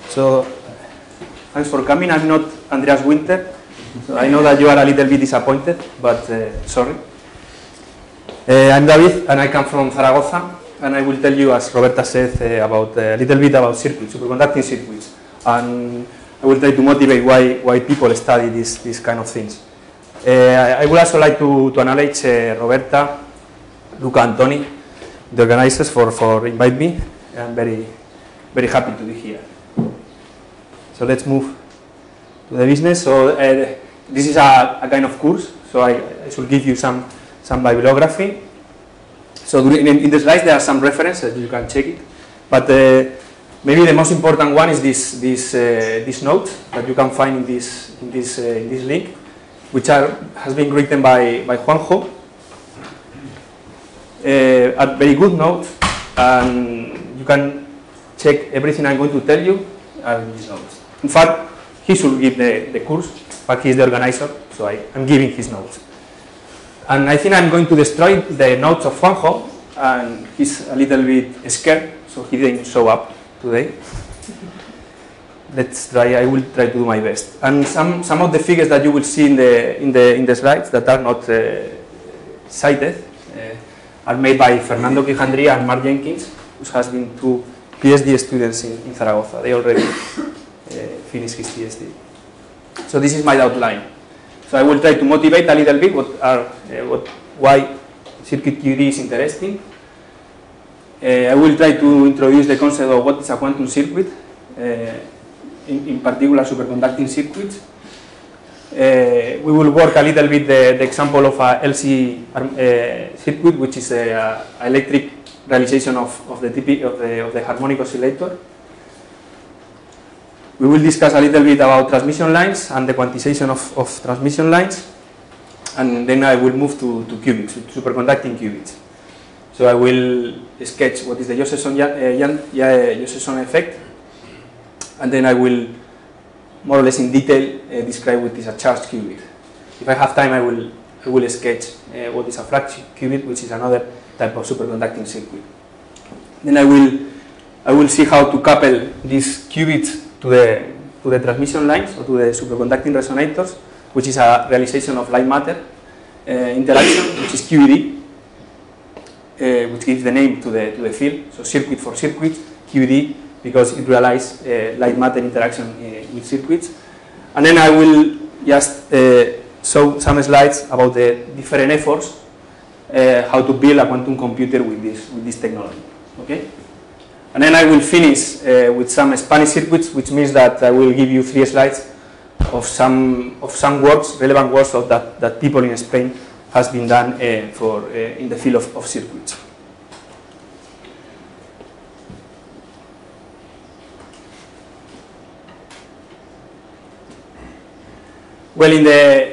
So, thanks for coming. I'm not Andreas Winter. So I know that you are a little bit disappointed, but sorry. I'm David, and I come from Zaragoza, and I will tell you, as Roberta said, about a little bit about circuits, superconducting circuits, and I will try to motivate why people study these kind of things. I would also like to acknowledge Roberta, Luca, and Tony, the organizers, for inviting me. I'm very happy to be here. So let's move to the business. So this is a kind of course, so I should give you some bibliography. So in the slides there are some references, you can check it, but maybe the most important one is this note that you can find in this link, which has been written by Juanjo. A very good note, and you can check everything I'm going to tell you in these notes. In fact, he should give the course, but he's the organizer, so I'm giving his notes. And I think I'm going to destroy the notes of Juanjo, and he's a little bit scared, so he didn't show up today. Let's try. I will try to do my best. And some of the figures that you will see in the slides that are not cited are made by Fernando Quijandría and Mark Jenkins, who has been two PhD students in Zaragoza. They already finished his PhD. So this is my outline. So I will try to motivate a little bit why circuit theory is interesting. I will try to introduce the concept of what is a quantum circuit, in particular superconducting circuits. We will work a little bit the example of a LC circuit, which is an electric realization of the harmonic oscillator. We will discuss a little bit about transmission lines and the quantization of transmission lines, and then I will move to qubits, to superconducting qubits. So I will sketch what is the Josephson effect, and then I will more or less in detail describe what is a charged qubit. If I have time, I will sketch what is a flash qubit, which is another type of superconducting circuit. Then I will see how to couple these qubits to the transmission lines, or to the superconducting resonators, which is a realization of light matter interaction, which is QED, which gives the name to the field. So circuit for circuit, QED, because it realizes light matter interaction with circuits. And then I will just show some slides about the different efforts, how to build a quantum computer with this technology. Okay. And then I will finish with some Spanish circuits, which means that I will give you 3 slides of some works, relevant works that people in Spain has been done in the field of circuits. Well, in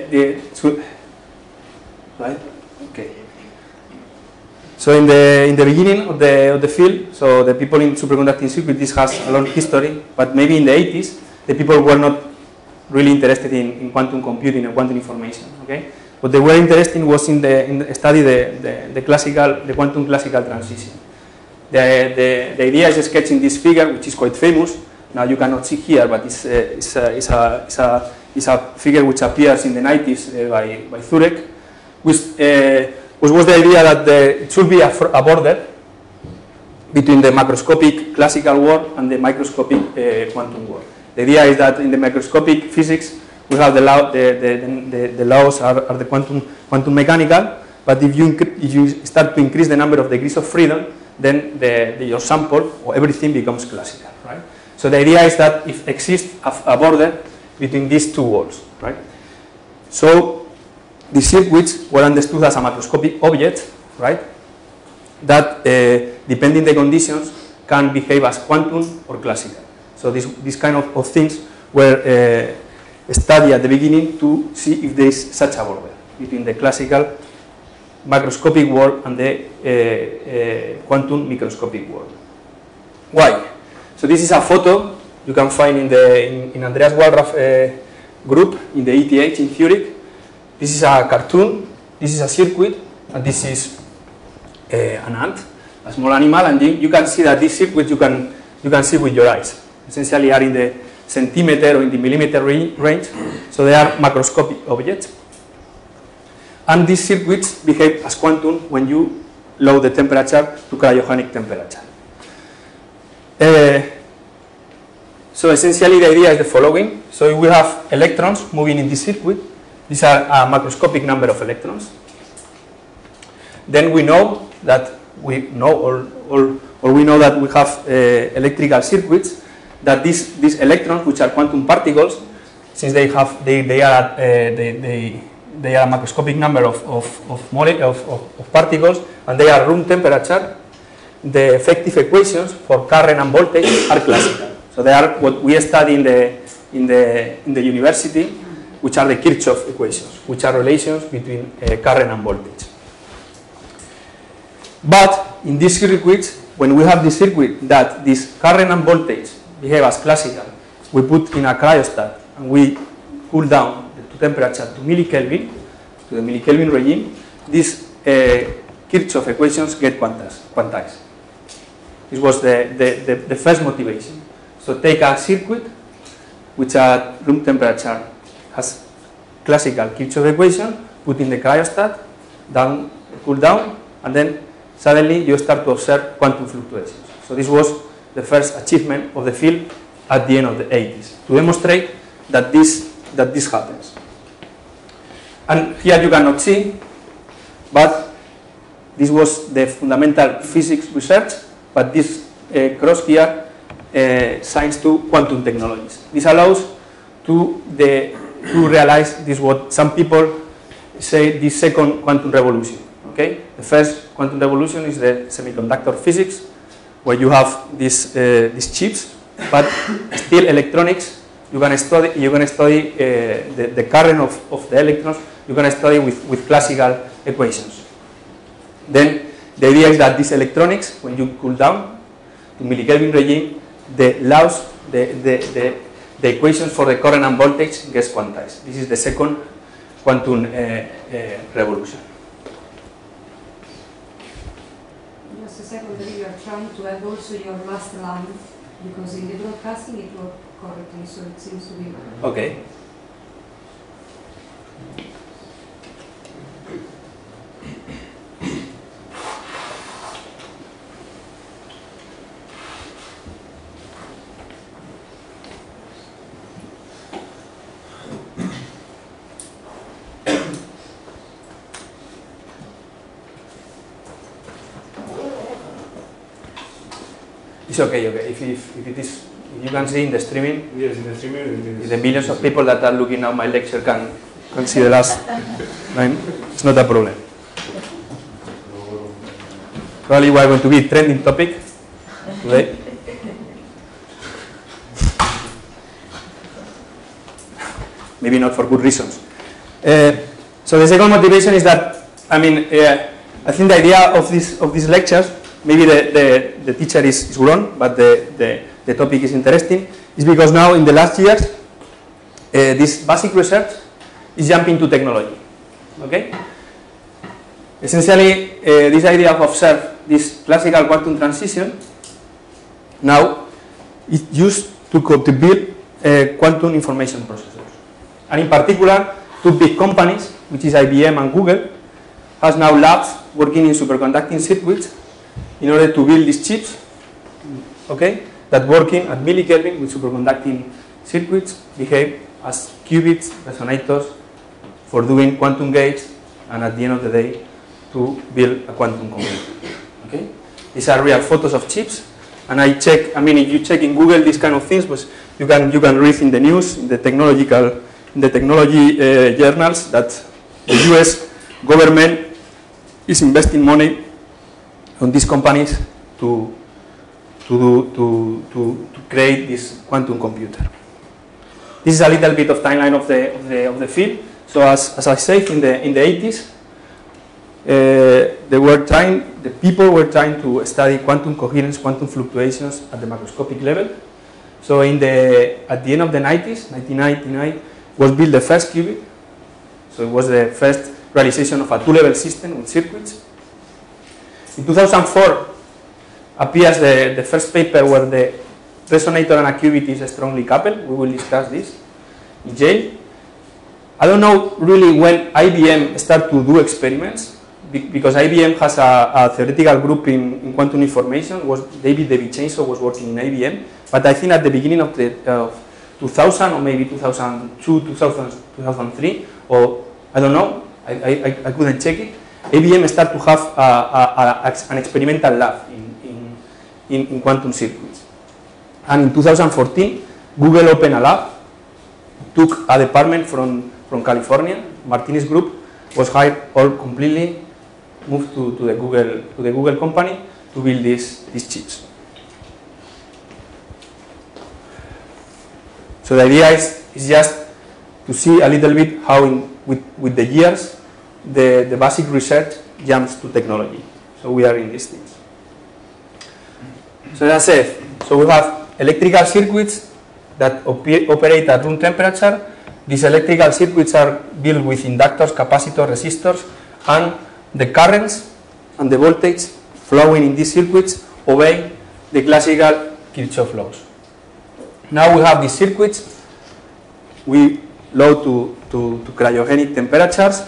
right? Okay. So in the beginning of the field, so the people in superconducting circuits, this has a long history, but maybe in the 80s, the people were not really interested in quantum computing or quantum information. Okay, what they were interested in was in study the quantum classical transition. The idea is sketching this figure, which is quite famous. Now you cannot see here, but it's a figure which appears in the 90s by Zurek, which was the idea that it should be a border between the macroscopic classical world and the microscopic quantum world. The idea is that in the microscopic physics we have the laws are the quantum mechanical, but if you start to increase the number of degrees of freedom, then your sample or everything becomes classical, right? So the idea is that if exists a border between these two worlds, right? So the circuits were understood as a macroscopic object, right? That, depending the conditions, can behave as quantum or classical. So this kind of things were studied at the beginning to see if there is such a border between the classical macroscopic world and the quantum microscopic world. Why? So this is a photo you can find in Andreas Wallraff group in the ETH in Zurich. This is a cartoon, this is a circuit, and this is an ant, a small animal, and you can see that this circuit you can see with your eyes. essentially are in the centimeter or in the millimeter range, so they are macroscopic objects. And these circuits behave as quantum when you lower the temperature to cryogenic temperature. So essentially the idea is the following. So if we have electrons moving in this circuit, these are a macroscopic number of electrons. Then we know that we know that we have electrical circuits that these electrons, which are quantum particles, since they are a macroscopic number of particles and they are room temperature, the effective equations for current and voltage are classical. So they are what we study in the university, which are the Kirchhoff equations, which are relations between current and voltage. But in these circuits, when we have this circuit that this current and voltage behave as classical, we put in a cryostat and we cool down the temperature to millikelvin, to the millikelvin regime, these Kirchhoff equations get quantized. This was the first motivation. So take a circuit which at room temperature has classical Kirchhoff equation, put in the cryostat, cool down, and then suddenly you start to observe quantum fluctuations. So this was the first achievement of the field at the end of the 80s, to demonstrate that this happens. And here you cannot see, but this was the fundamental physics research, but this cross here signs to quantum technologies. This allows to realize this, what some people say, the second quantum revolution. Okay, the first quantum revolution is the semiconductor physics, where you have these chips, but still electronics. You can study the current of the electrons. You can study with classical equations. Then the idea is that these electronics, when you cool down to millikelvin regime, the laws, the equations for the current and voltage gets quantized. This is the second quantum revolution. Just a second, you are trying to add also your last line, because in the broadcasting it worked correctly, so it seems to be okay. It's okay. If it is, if you can see in the streaming, yes, in the streaming, the millions of people that are looking at my lecture can see the last line. It's not a problem. Probably we are going to be trending topic today. Maybe not for good reasons. So the second motivation is that, I think the idea of these lectures, maybe the teacher is wrong, but the topic is interesting, is because now in the last years, this basic research is jumping to technology. Okay? Essentially, this idea of observe this classical quantum transition now is used to build quantum information processors. And in particular, two big companies, which is IBM and Google, has now labs working in superconducting circuits in order to build these chips, okay, that working at millikelvin with superconducting circuits behave as qubits, resonators, for doing quantum gates, and at the end of the day, to build a quantum computer. Okay, these are real photos of chips, and I check. If you check in Google these kind of things, but you can read in the news, in the technology journals, that the U.S. government is investing money on these companies to create this quantum computer. This is a little bit of timeline of the field. So as I said, in the 80s, the people were trying to study quantum coherence, quantum fluctuations at the macroscopic level. So at the end of the 90s, 1999, was built the first qubit. So it was the first realization of a two-level system with circuits. In 2004 appears the first paper where resonator and a qubit is strongly coupled. We will discuss this in jail. I don't know really when IBM started to do experiments, because IBM has a theoretical group in quantum information. Was David DeVincenzo was working in IBM, but I think at the beginning of the 2000 or maybe 2002, 2003, or I don't know, I couldn't check it. IBM started to have an experimental lab in quantum circuits. And in 2014, Google opened a lab, took a department from California. Martinez Group was hired all completely, moved to the Google company to build these chips. So the idea is just to see a little bit how with the years the basic research jumps to technology. So we are in these things. So that's it. So we have electrical circuits that operate at room temperature. These electrical circuits are built with inductors, capacitors, resistors, and the currents and the voltage flowing in these circuits obey the classical Kirchhoff laws. Now we have these circuits. We load to cryogenic temperatures.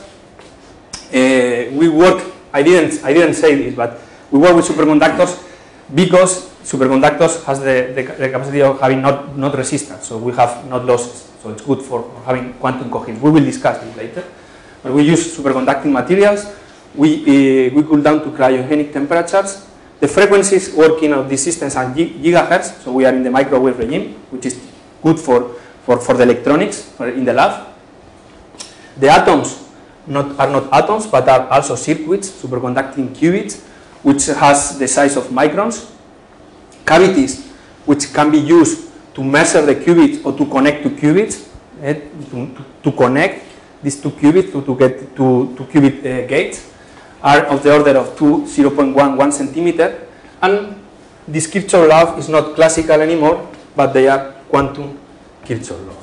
We work. I didn't say this, but we work with superconductors because superconductors has the capacity of having not resistance, so we have not losses. So it's good for having quantum coherence. We will discuss this later. But we use superconducting materials. We cool down to cryogenic temperatures. The frequencies working of these systems are gigahertz, so we are in the microwave regime, which is good for the electronics in the lab. The atoms are not atoms, but are also circuits, superconducting qubits, which has the size of microns. Cavities, which can be used to measure the qubits or to connect to qubits, to connect these two qubits to get to qubit gates, are of the order of 0.11 centimeter. And this Kirchhoff law is not classical anymore, but they are quantum Kirchhoff laws.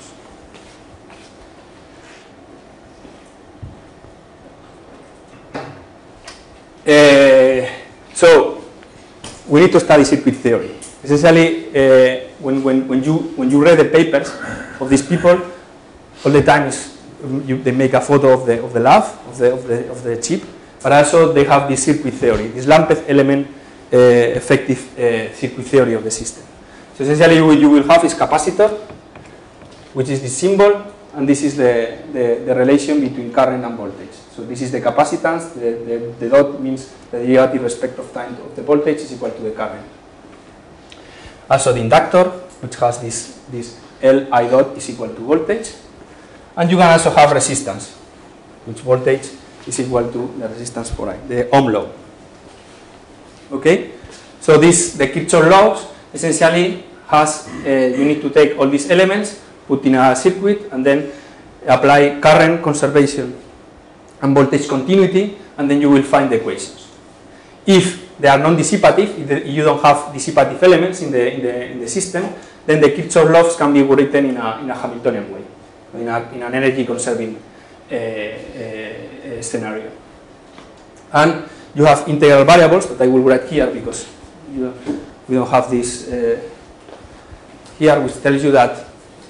So we need to study circuit theory. Essentially, when you read the papers of these people, all the time they make a photo of the lab of the chip, but also they have this circuit theory, this lumped element effective circuit theory of the system. So essentially, what you will have is capacitor, which is the symbol, and this is the relation between current and voltage. So this is the capacitance. The dot means the derivative respect of time of the voltage is equal to the current. Also the inductor, which has this L I dot is equal to voltage. And you can also have resistance, which voltage is equal to the resistance for I, the Ohm law. Okay? So the Kirchhoff laws essentially has, you need to take all these elements, put in a circuit, and then apply current conservation and voltage continuity, and then you will find the equations. If they are non-dissipative, if you don't have dissipative elements in the system, then the Kirchhoff laws can be written in a Hamiltonian way, in an energy conserving scenario. And you have integral variables that I will write here because we don't have this here, which tells you that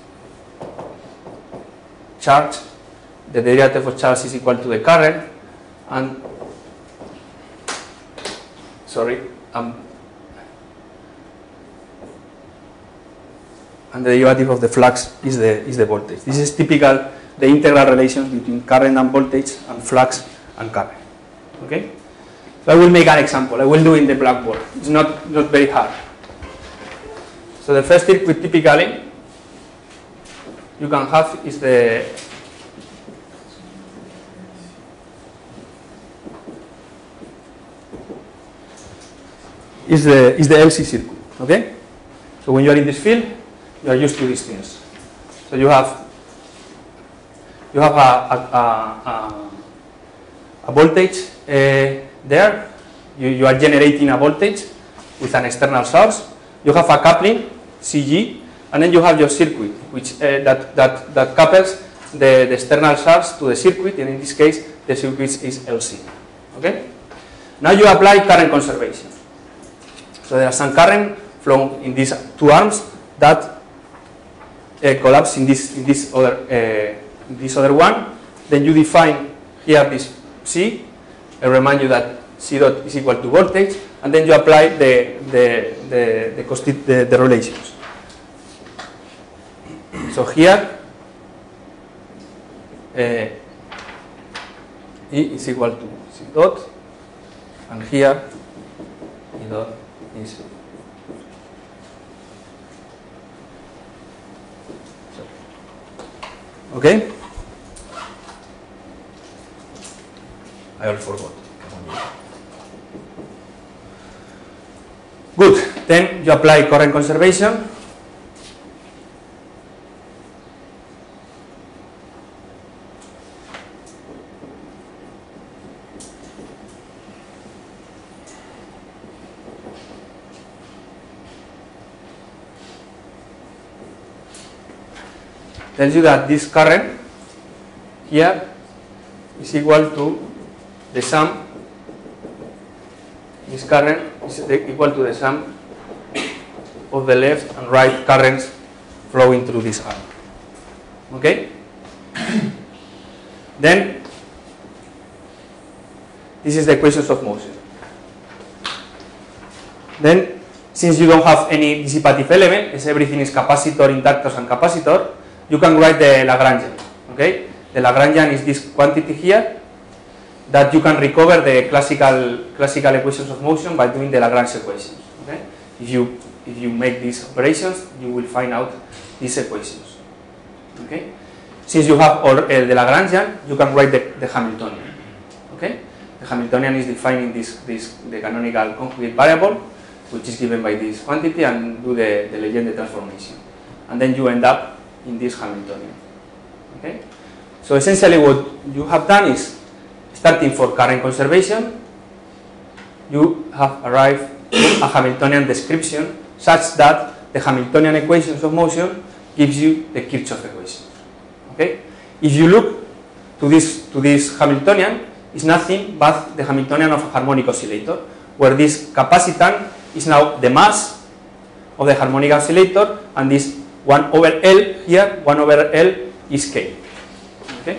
charge, the derivative of charge is equal to the current, and and the derivative of the flux is the voltage. This is typical, the integral relations between current and voltage and flux and current. Okay? So I will make an example. I will do it in the blackboard. It's not very hard. So the first circuit typically you can have is the LC circuit. Okay? So when you are in this field, you are used to these things. So you have a voltage there. You are generating a voltage with an external source. You have a coupling CG, and then you have your circuit, which that couples the external source to the circuit, and in this case the circuit is LC. Okay. Now you apply current conservation. So there are some current flowing in these two arms, that collapse in this other one. Then you define here this C. I remind you that C dot is equal to voltage, and then you apply the relations. So here E is equal to C dot, and here E dot is okay. I already forgot. Good. Then you apply current conservation. Tells you that this current here is equal to the sum. This current is equal to the sum of the left and right currents flowing through this arm. Okay? Then this is the equations of motion. Then, since you don't have any dissipative element, as everything is capacitor, inductors, and capacitor, you can write the Lagrangian. Okay? The Lagrangian is this quantity here that you can recover the classical equations of motion by doing the Lagrange equations. Okay? If you make these operations, you will find out these equations. Okay? Since you have all, the Lagrangian, you can write the Hamiltonian. Okay? The Hamiltonian is defining the canonical conjugate variable, which is given by this quantity, and do the Legendre transformation. And then you end up in this Hamiltonian. Okay? So essentially what you have done is, starting for current conservation, you have arrived at a Hamiltonian description such that the Hamiltonian equations of motion gives you the Kirchhoff equation. Okay? If you look to this Hamiltonian, it's nothing but the Hamiltonian of a harmonic oscillator, where this capacitance is now the mass of the harmonic oscillator, and this 1 over L here, 1 over L is K. Okay?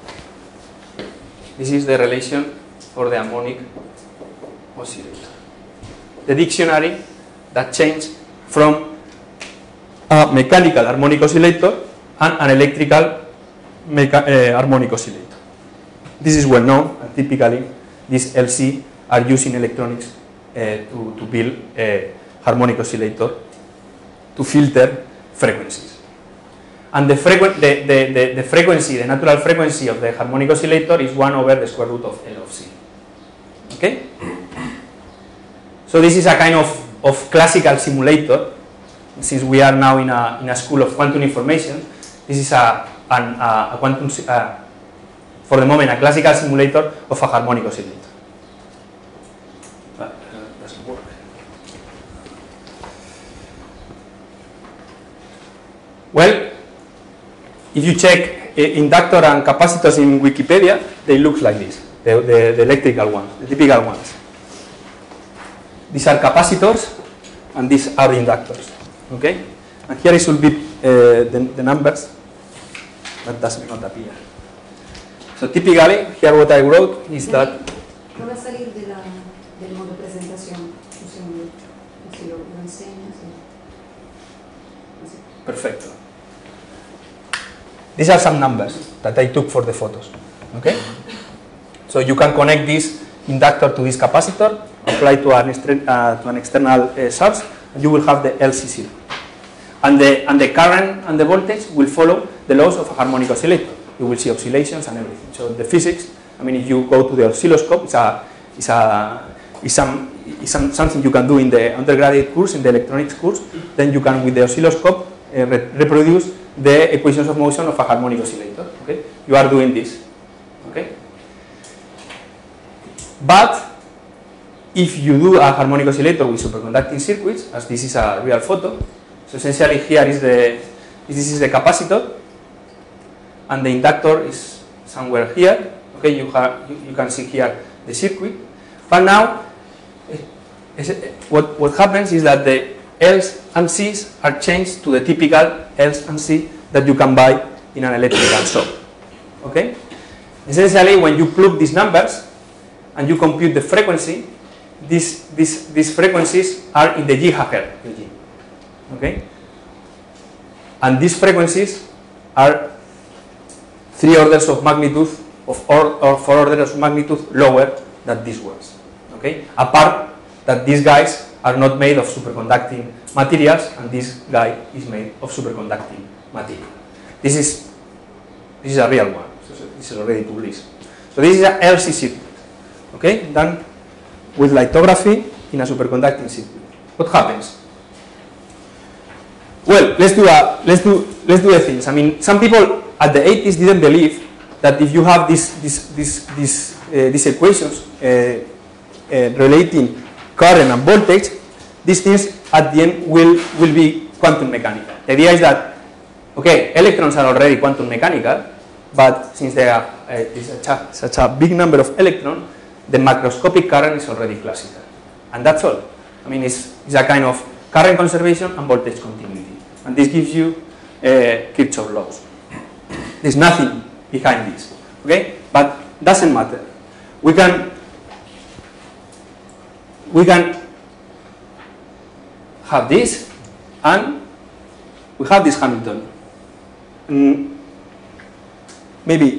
This is the relation for the harmonic oscillator. The dictionary that changed from a mechanical harmonic oscillator and an electrical harmonic oscillator. This is well known, and typically these LC are used in electronics to build a harmonic oscillator to filter frequencies. And the frequency, the natural frequency of the harmonic oscillator is 1 over the square root of L of C. Okay? So this is a kind of classical simulator. Since we are now in a school of quantum information, this is a quantum, for the moment, a classical simulator of a harmonic oscillator. But it doesn't work. Well, if you check inductor and capacitors in Wikipedia, they look like this, the electrical ones, the typical ones. These are capacitors, and these are inductors. Okay? And here it will be the numbers that does not appear. So typically, here what I wrote is that... No va a salir del modo de presentación. Un segundo. Si lo enseñas. Perfecto. These are some numbers that I took for the photos. Okay? So you can connect this inductor to this capacitor, apply to an external source, and you will have the LC0. And the current and the voltage will follow the laws of a harmonic oscillator. You will see oscillations and everything. So the physics, I mean, if you go to the oscilloscope, it's something you can do in the undergraduate course, in the electronics course. Then you can, with the oscilloscope, reproduce the equations of motion of a harmonic oscillator. Okay? You are doing this. Okay? But if you do a harmonic oscillator with superconducting circuits, as this is a real photo, so essentially here is this is the capacitor, and the inductor is somewhere here. Okay, you can see here the circuit. But now, what happens is that L's and C's are changed to the typical L's and C that you can buy in an electrical shop. Okay? Essentially, when you plug these numbers and you compute the frequency, these frequencies are in the gigahertz regime. Okay? And these frequencies are 3 orders of magnitude or 4 orders of magnitude lower than these ones. Okay? Apart that these guys are not made of superconducting materials, and this guy is made of superconducting material. This is a real one. This is already published. So this is a LC circuit. Okay? Done with lithography in a superconducting circuit. What happens? Well, let's do the things. I mean, some people at the 80s didn't believe that if you have these equations relating current and voltage, these things at the end will be quantum mechanical. The idea is that, okay, electrons are already quantum mechanical, but since there are such a big number of electrons, the macroscopic current is already classical. And that's all. I mean, it's a kind of current conservation and voltage continuity. And this gives you Kirchhoff laws. There's nothing behind this. Okay? But doesn't matter. We can have this, and we have this Hamiltonian. Maybe.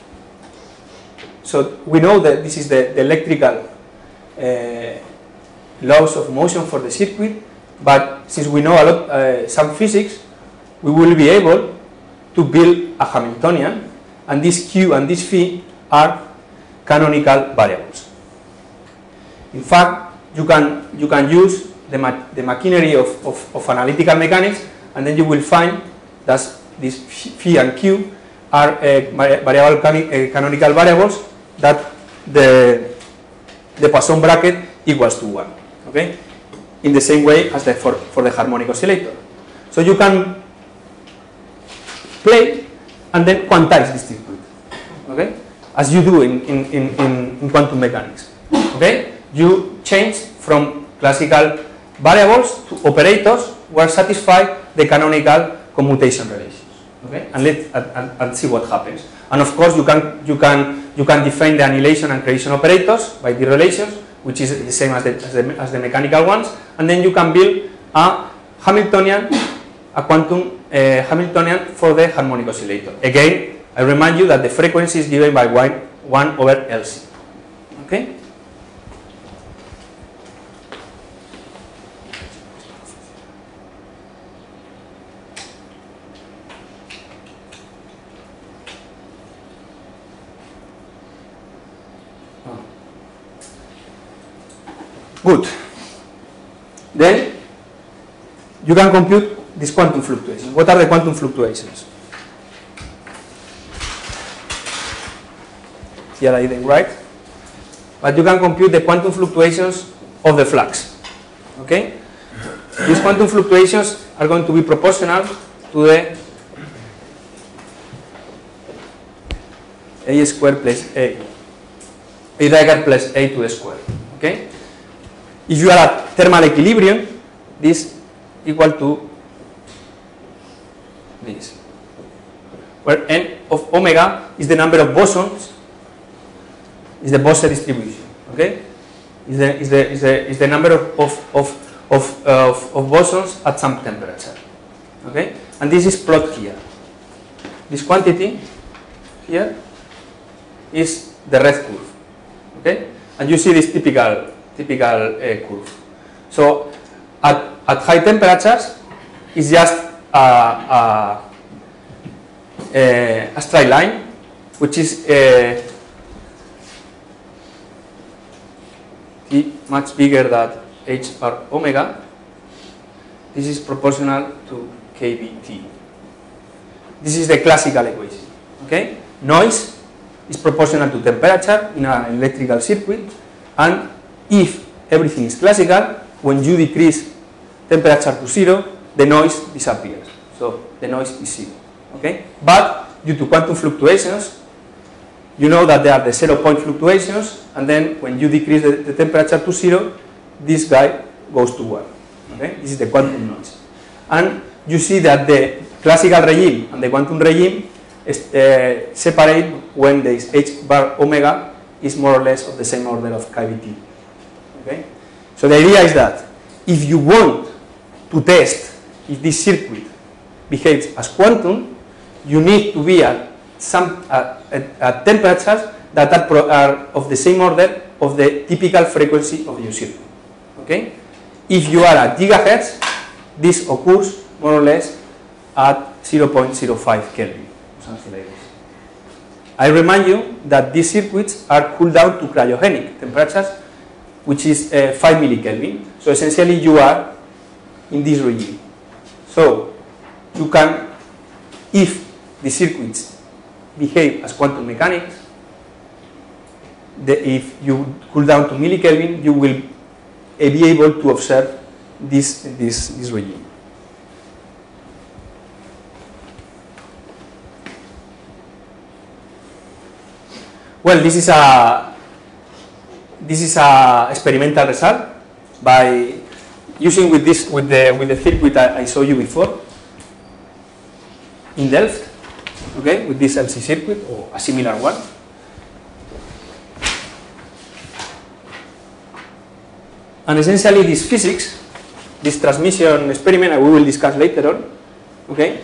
So we know that this is the electrical laws of motion for the circuit, but since we know a lot, some physics, we will be able to build a Hamiltonian, and this Q and this phi are canonical variables. In fact, you can use the machinery of analytical mechanics, and then you will find that these phi and q are canonical variables that the Poisson bracket equals to 1. Okay, in the same way as for the harmonic oscillator. So you can play and then quantize this circuit. Okay, as you do in quantum mechanics. Okay, you change from classical variables to operators where satisfy the canonical commutation relations. Okay, and see what happens. And of course, you can define the annihilation and creation operators by the relations, which is the same as the mechanical ones, and then you can build a Hamiltonian, a quantum Hamiltonian for the harmonic oscillator. Again, I remind you that the frequency is given by 1 over LC. Okay. Good. Then you can compute these quantum fluctuations. What are the quantum fluctuations? Here I didn't write, but you can compute the quantum fluctuations of the flux. Okay? These quantum fluctuations are going to be proportional to the a squared plus a dagger plus a to the square. Okay? If you are at thermal equilibrium, this equal to this, where n of omega is the number of bosons, is the Bose distribution. Okay, is the number of bosons at some temperature. Okay, and this is plot here. This quantity here is the red curve. Okay, and you see this typical curve. So at high temperatures, it's just a straight line, which is T much bigger than h bar omega. This is proportional to kBT. This is the classical equation. Okay, noise is proportional to temperature in an electrical circuit, and if everything is classical, when you decrease temperature to 0, the noise disappears. So the noise is 0. Okay? But due to quantum fluctuations, you know that there are the 0-point fluctuations, and then when you decrease the temperature to 0, this guy goes to 1. Okay? This is the quantum noise. And you see that the classical regime and the quantum regime separate when the h bar omega is more or less of the same order of KBT. Okay? So the idea is that if you want to test if this circuit behaves as quantum, you need to be at temperatures that are of the same order of the typical frequency of your circuit. Okay? If you are at gigahertz, this occurs more or less at 0.05 Kelvin, something like this. I remind you that these circuits are cooled down to cryogenic temperatures, which is 5 millikelvin. So essentially you are in this regime. So you can, if the circuits behave as quantum mechanics, if you cool down to millikelvin, you will be able to observe this regime. Well, this is a experimental result by using with the circuit I showed you before in Delft, okay, with this LC circuit or a similar one. And essentially this physics, this transmission experiment, and we will discuss later on, okay,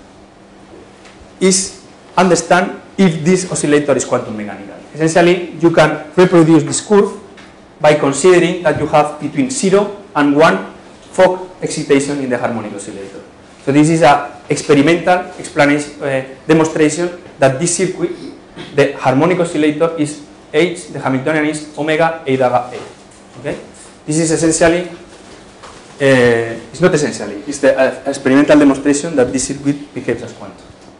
is understand if this oscillator is quantum mechanical. Essentially, you can reproduce this curve by considering that you have between 0 and 1 Fock excitation in the harmonic oscillator. So this is an experimental explanation, demonstration that this circuit, the harmonic oscillator is H, the Hamiltonian is omega A daga A. Okay? This is essentially, it's not essentially, it's the experimental demonstration that this circuit behaves as quantum.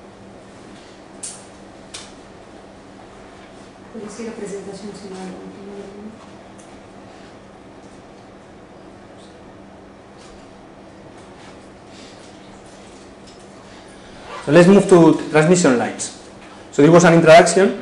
So let's move to transmission lines. So this was an introduction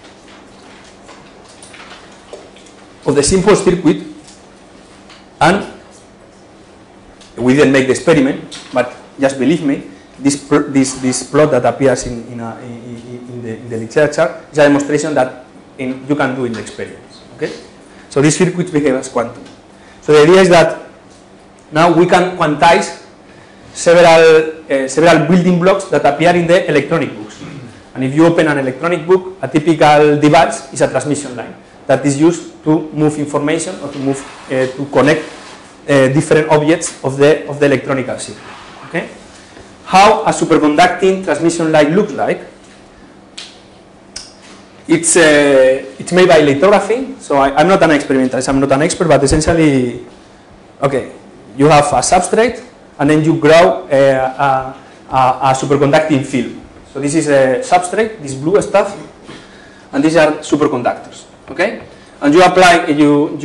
of the simple circuit, and we didn't make the experiment, but just believe me, this plot that appears in the literature is a demonstration that you can do in the experience. Okay? So this circuit behaves as quantum. So the idea is that now we can quantize several building blocks that appear in the electronic books. And if you open an electronic book, a typical device is a transmission line that is used to move information or to move to connect different objects of the electronic circuit. Okay? How a superconducting transmission line looks like? It's made by lithography. So I'm not an experimentalist, I'm not an expert, but essentially, okay, you have a substrate, and then you grow a superconducting film. So this is a substrate, this blue stuff, and these are superconductors. Okay, and you apply you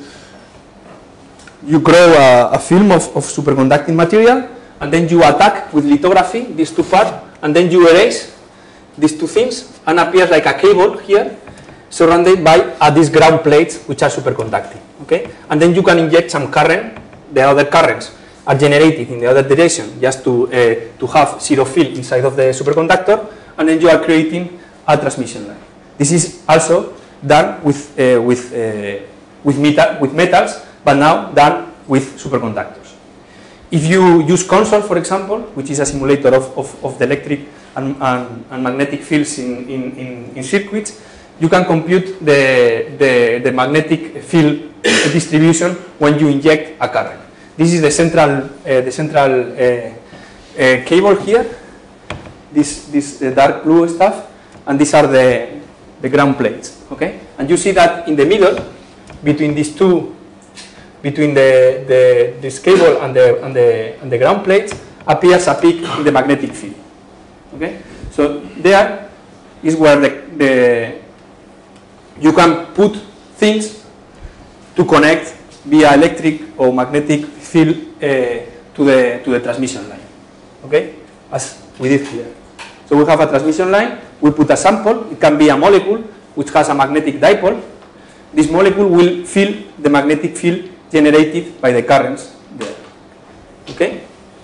grow a film of superconducting material, and then you attack with lithography these two parts, and then you erase these two things, and appears like a cable here, surrounded by these ground plates which are superconducting. Okay, and then you can inject some current. The other currents are generated in the other direction just to have zero field inside of the superconductor, and then you are creating a transmission line. This is also done with metals, but now done with superconductors. If you use CONSOL, for example, which is a simulator of the electric and magnetic fields in circuits, you can compute the magnetic field distribution when you inject a current. This is the central cable here, this dark blue stuff, and these are the ground plates. Okay, and you see that in the middle, between these two, between this cable and the ground plates, appears a peak in the magnetic field. Okay, so there is where you can put things to connect via electric or magnetic field to the transmission line. Okay, as we did here. So we have a transmission line. We put a sample. It can be a molecule which has a magnetic dipole. This molecule will feel the magnetic field generated by the currents there. Okay.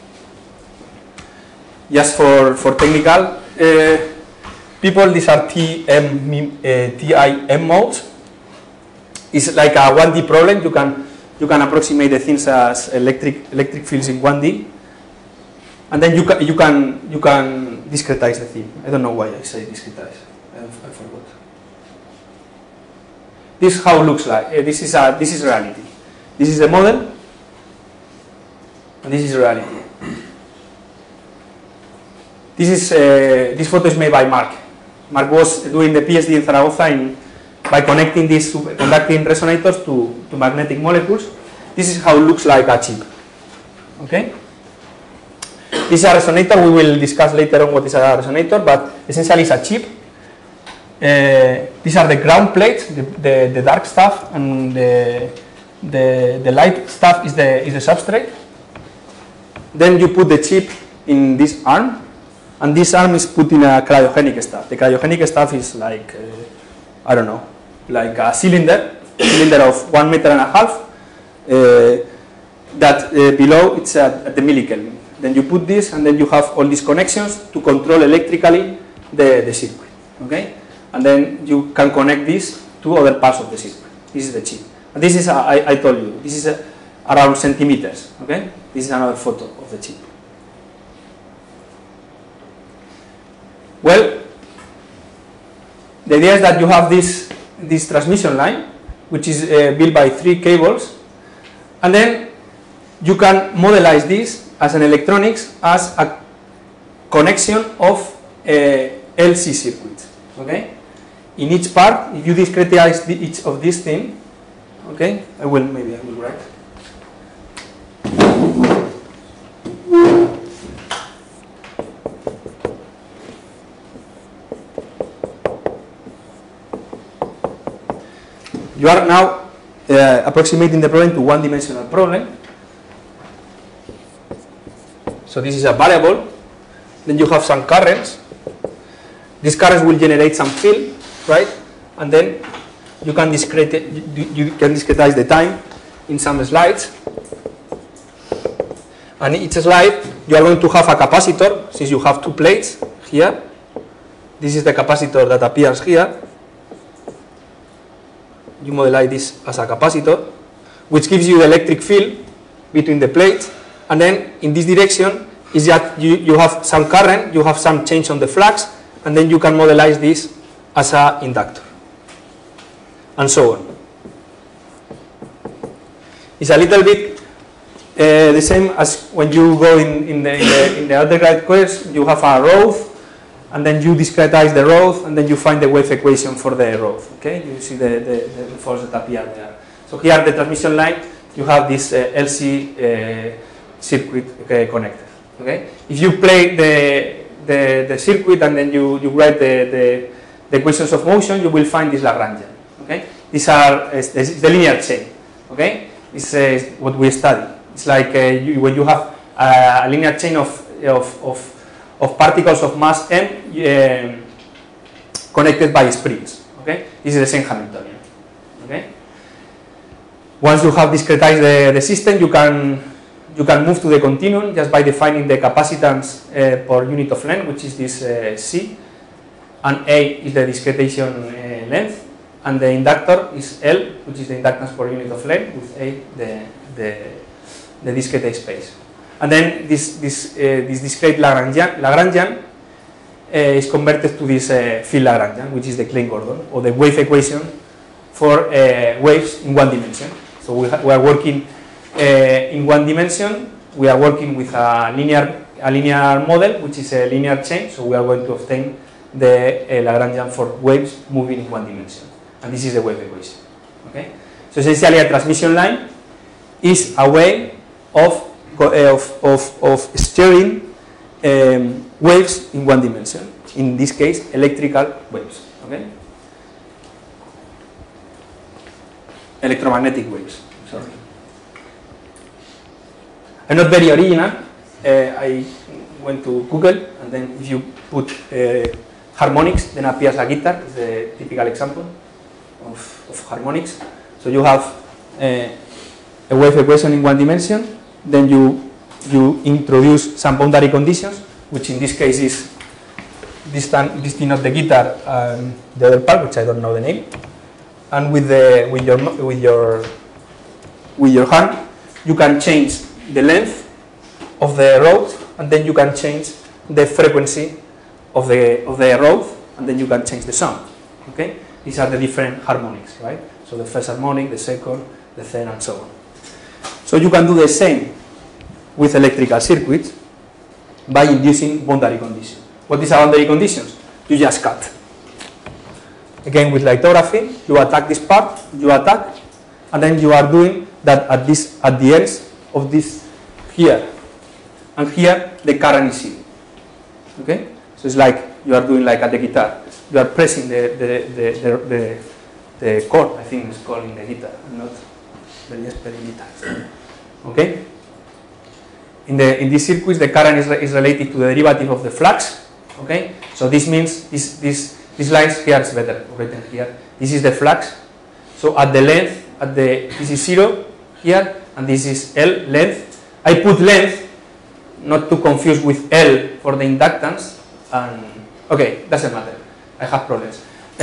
Just for technical people, these are TIM modes. It's like a 1D problem. You can approximate the things as electric fields in 1D, and then you can discretize the thing. I don't know why I say discretize. I forgot. This is how it looks like. This is reality. This is the model, and this is reality. This photo is made by Mark. Mark was doing the PhD in Zaragoza by connecting these superconducting resonators to magnetic molecules. This is how it looks like a chip. Okay? This is a resonator. We will discuss later on what is a resonator, but essentially it's a chip. These are the ground plates, the dark stuff, and the light stuff is the substrate. Then you put the chip in this arm, and this arm is put in a cryogenic stuff. The cryogenic stuff is like, I don't know, like a cylinder of 1.5 meters, that below it's at the millikelvin. Then you put this, and then you have all these connections to control electrically the circuit. Okay, and then you can connect this to other parts of the circuit. This is the chip. And this is I told you, this is around centimeters. Okay, this is another photo of the chip. Well, the idea is that you have this transmission line, which is built by 3 cables, and then you can modelize this as an electronics as a connection of LC circuits. Okay, in each part, if you discretize each of these things, okay, maybe I will write. You are now approximating the problem to one-dimensional problem. So this is a variable. Then you have some currents. These currents will generate some field, right? And then you can discretize the time in some slides. And each slide you are going to have a capacitor, since you have 2 plates here. This is the capacitor that appears here. You modelize this as a capacitor, which gives you the electric field between the plates, and then in this direction is that you have some current, you have some change on the flux, and then you can modelize this as an inductor, and so on. It's a little bit the same as when you go in the undergrad course. You have a row, and then you discretize the row, and then you find the wave equation for the row. Okay, you see the force that appear there. So here, the transmission line, you have this LC circuit connected. Okay, if you play the circuit and then you write the equations of motion, you will find this Lagrangian. Okay, these are the linear chain. Okay, this is what we study. It's like when you have a linear chain of particles of mass m connected by springs. Okay, this is the same Hamiltonian. Okay, once you have discretized the system, you can move to the continuum just by defining the capacitance per unit of length, which is this C, and A is the discretization length, and the inductor is L, which is the inductance per unit of length, with A the discrete space. And then this discrete Lagrangian is converted to this field Lagrangian, which is the Klein-Gordon, or the wave equation for waves in 1 dimension. So we are working in 1 dimension. We are working with a linear model, which is a linear chain. So we are going to obtain the Lagrangian for waves moving in 1 dimension, and this is the wave equation. Okay. So essentially, a transmission line is a way of steering waves in 1 dimension. In this case, electrical waves. Okay. Electromagnetic waves. Sorry. I'm not very original. I went to Google, and then if you put harmonics, then appears a guitar. It's the typical example of harmonics. So you have a wave equation in 1 dimension, then you you introduce some boundary conditions, which in this case is this thing of the guitar and the other part, which I don't know the name. And with your hand, you can change the length of the rod, and then you can change the frequency of the rod, and then you can change the sound. Okay, these are the different harmonics, right? So the first harmonic, the second, the third, and so on. So you can do the same with electrical circuits by inducing boundary conditions. What is a boundary conditions? You just cut. Again, with lithography, you attack this part, you attack, and then you are doing that at the ends of this here, and here the current is zero. Okay, so it's like you are doing like at the guitar. You are pressing the chord. I think it's called in the guitar, not very guitar. Okay. In these circuits, the current is related to the derivative of the flux. Okay, so this means these lines here is better written here. This is the flux. So at the length, this is 0 here, and this is L length. I put length not to confuse with L for the inductance. And okay, doesn't matter. I have problems.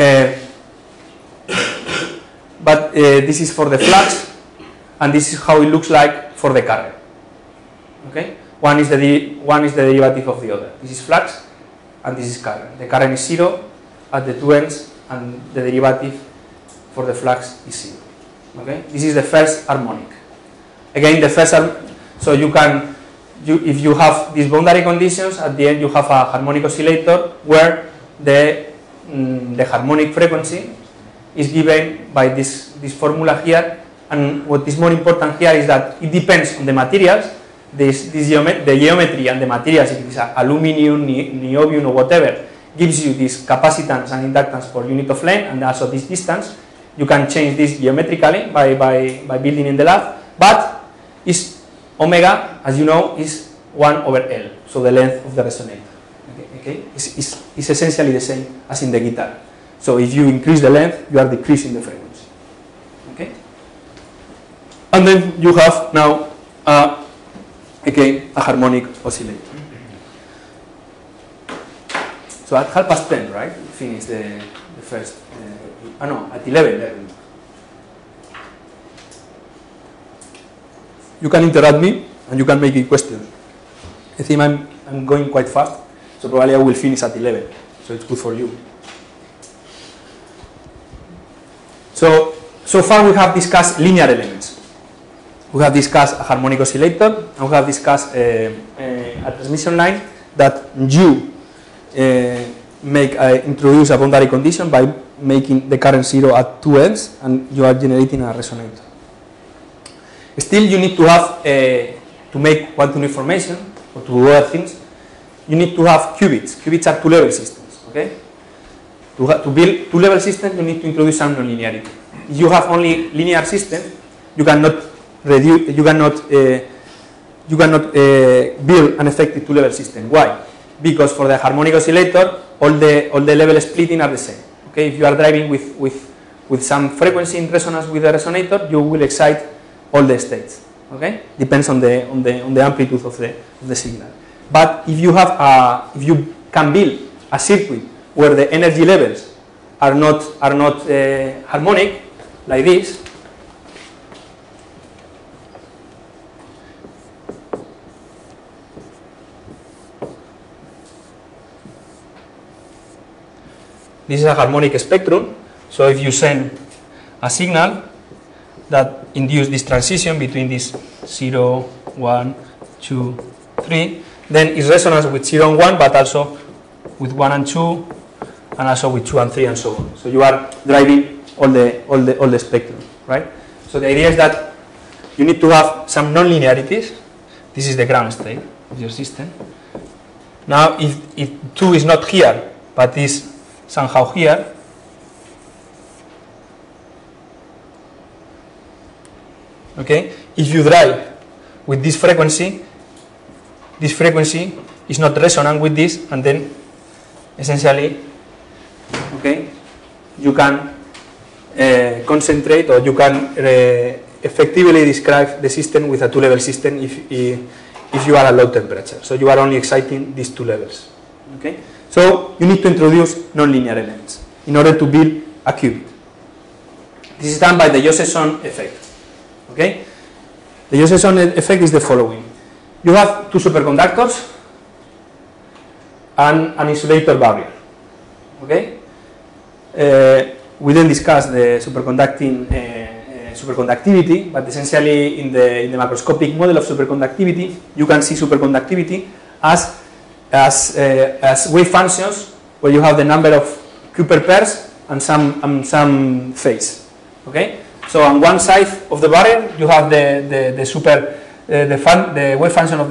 But this is for the flux, and this is how it looks like for the current. Okay, one is the derivative of the other. This is flux, and this is current. The current is 0 at the two ends, and the derivative for the flux is 0. Okay, this is the first harmonic. Again, the first so you can, if you have these boundary conditions, at the end you have a harmonic oscillator where the harmonic frequency is given by this formula here. And what is more important here is that it depends on the materials. The geometry and the materials, if it is aluminium, niobium, or whatever, gives you this capacitance and inductance per unit of length, and also this distance. You can change this geometrically by building in the lab, but is omega, as you know, is 1 over L, so the length of the resonator. Okay, is essentially the same as in the guitar. So if you increase the length, you are decreasing the frequency. Okay, and then you have now again a harmonic oscillator. So at 10:30, right? Finish the first. No, at 11. You can interrupt me and you can make a question. I think I'm going quite fast, so probably I will finish at 11. So it's good for you. So far we have discussed linear elements. We have discussed a harmonic oscillator, and we have discussed a transmission line that you introduce a boundary condition by making the current 0 at two ends, and you are generating a resonator. Still, you need to have to make quantum information or to do other things. You need to have qubits. Qubits are two-level systems. Okay. To build two-level systems, you need to introduce some nonlinearity. If you have only linear system, you cannot reduce. You cannot build an effective two-level system. Why? Because for the harmonic oscillator, all the level splitting are the same. Okay, if you are driving with some frequency in resonance with the resonator, you will excite all the states. Okay, depends on the amplitude of the signal. But if you can build a circuit where the energy levels are not harmonic, like this. This is a harmonic spectrum, so if you send a signal that induces this transition between this 0, 1, 2, 3, then it's resonance with 0 and 1, but also with 1 and 2, and also with 2 and 3, and so on. So you are driving all the spectrum, right? So the idea is that you need to have some non-linearities. This is the ground state of your system. Now, if 2 is not here, but is somehow here, okay, if you drive with this frequency is not resonant with this, and then essentially, okay, you can concentrate, or you can effectively describe the system with a two-level system if you are at low temperature. So you are only exciting these two levels. Okay? So you need to introduce nonlinear elements in order to build a qubit. This is done by the Josephson effect. Okay? The Josephson effect is the following. You have two superconductors and an insulator barrier. Okay? We didn't discuss the superconductivity, but essentially in the macroscopic model of superconductivity, you can see superconductivity as wave functions where you have the number of Kuiper pairs and some phase. Okay? So on one side of the barrier you have the wave function of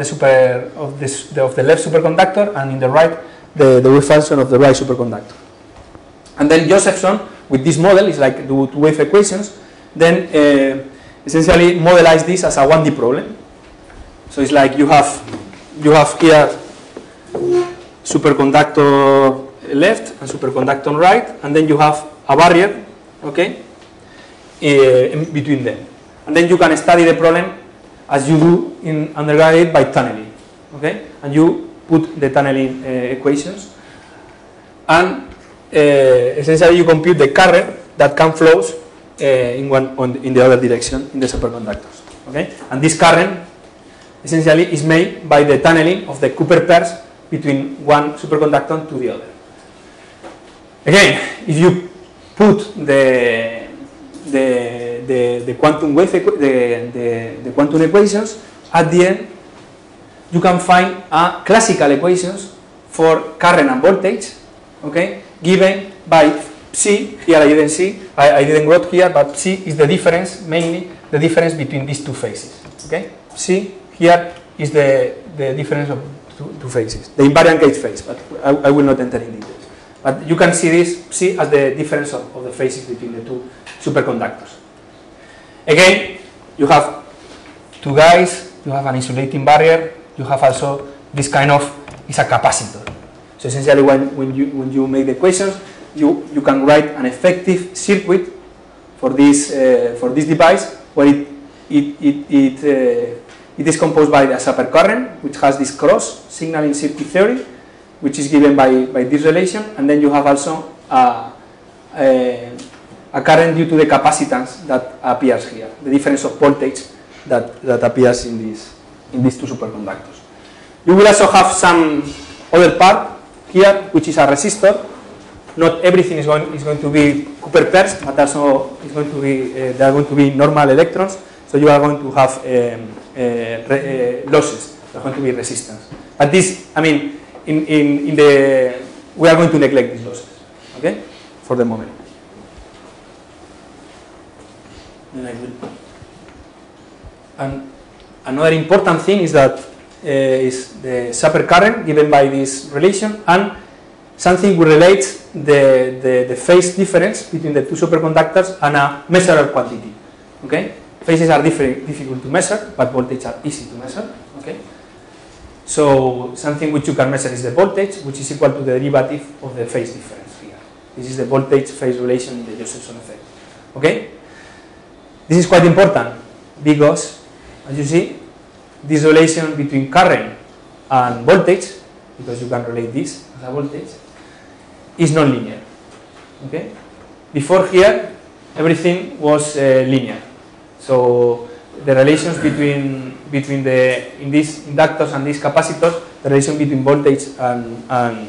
the left superconductor, and in the right the wave function of the right superconductor. And then Josephson, with this model, is like two wave equations, then essentially modelize this as a 1D problem. So it's like you have here superconductor left and superconductor right, and then you have a barrier, okay, in between them. And then you can study the problem as you do in undergraduate by tunneling, okay, and you put the tunneling equations, and essentially you compute the current that can flow in the other direction in the superconductors, okay, and this current essentially is made by the tunneling of the Kuiper pairs between one superconductor to the other. Again, if you put the quantum wave the quantum equations at the end, you can find a classical equations for current and voltage, okay, given by psi. Here I didn't wrote here, but psi is the difference, mainly the difference between these two phases, okay. Psi here is the difference of two phases, the invariant gauge phase, but I will not enter in details. But you can see this psi as the difference of the phases between the two superconductors. Again, you have two guys, you have an insulating barrier, you have also this kind of, is a capacitor. So essentially when you make the equations, you can write an effective circuit for this device where it is composed by a supercurrent, which has this cross signal in circuit theory, which is given by this relation, and then you have also a current due to the capacitance that appears here, the difference of voltage that appears in these two superconductors. You will also have some other part here, which is a resistor. Not everything is going to be Kuiper pairs, but also is going to be there are going to be normal electrons. So you are going to have losses. There are going to be resistance. But this, I mean, we are going to neglect these losses, okay, for the moment. And another important thing is that is the supercurrent given by this relation, and something will relate the phase difference between the two superconductors and a measurable quantity. Okay, phases are difficult to measure, but voltage are easy to measure. Okay, so something which you can measure is the voltage, which is equal to the derivative of the phase difference here. This is the voltage phase relation in the Josephson effect. Okay, this is quite important because, as you see, this relation between current and voltage, because you can relate this as a voltage, is non-linear. Okay, before here everything was linear. So the relations between in these inductors and these capacitors, the relation between voltage and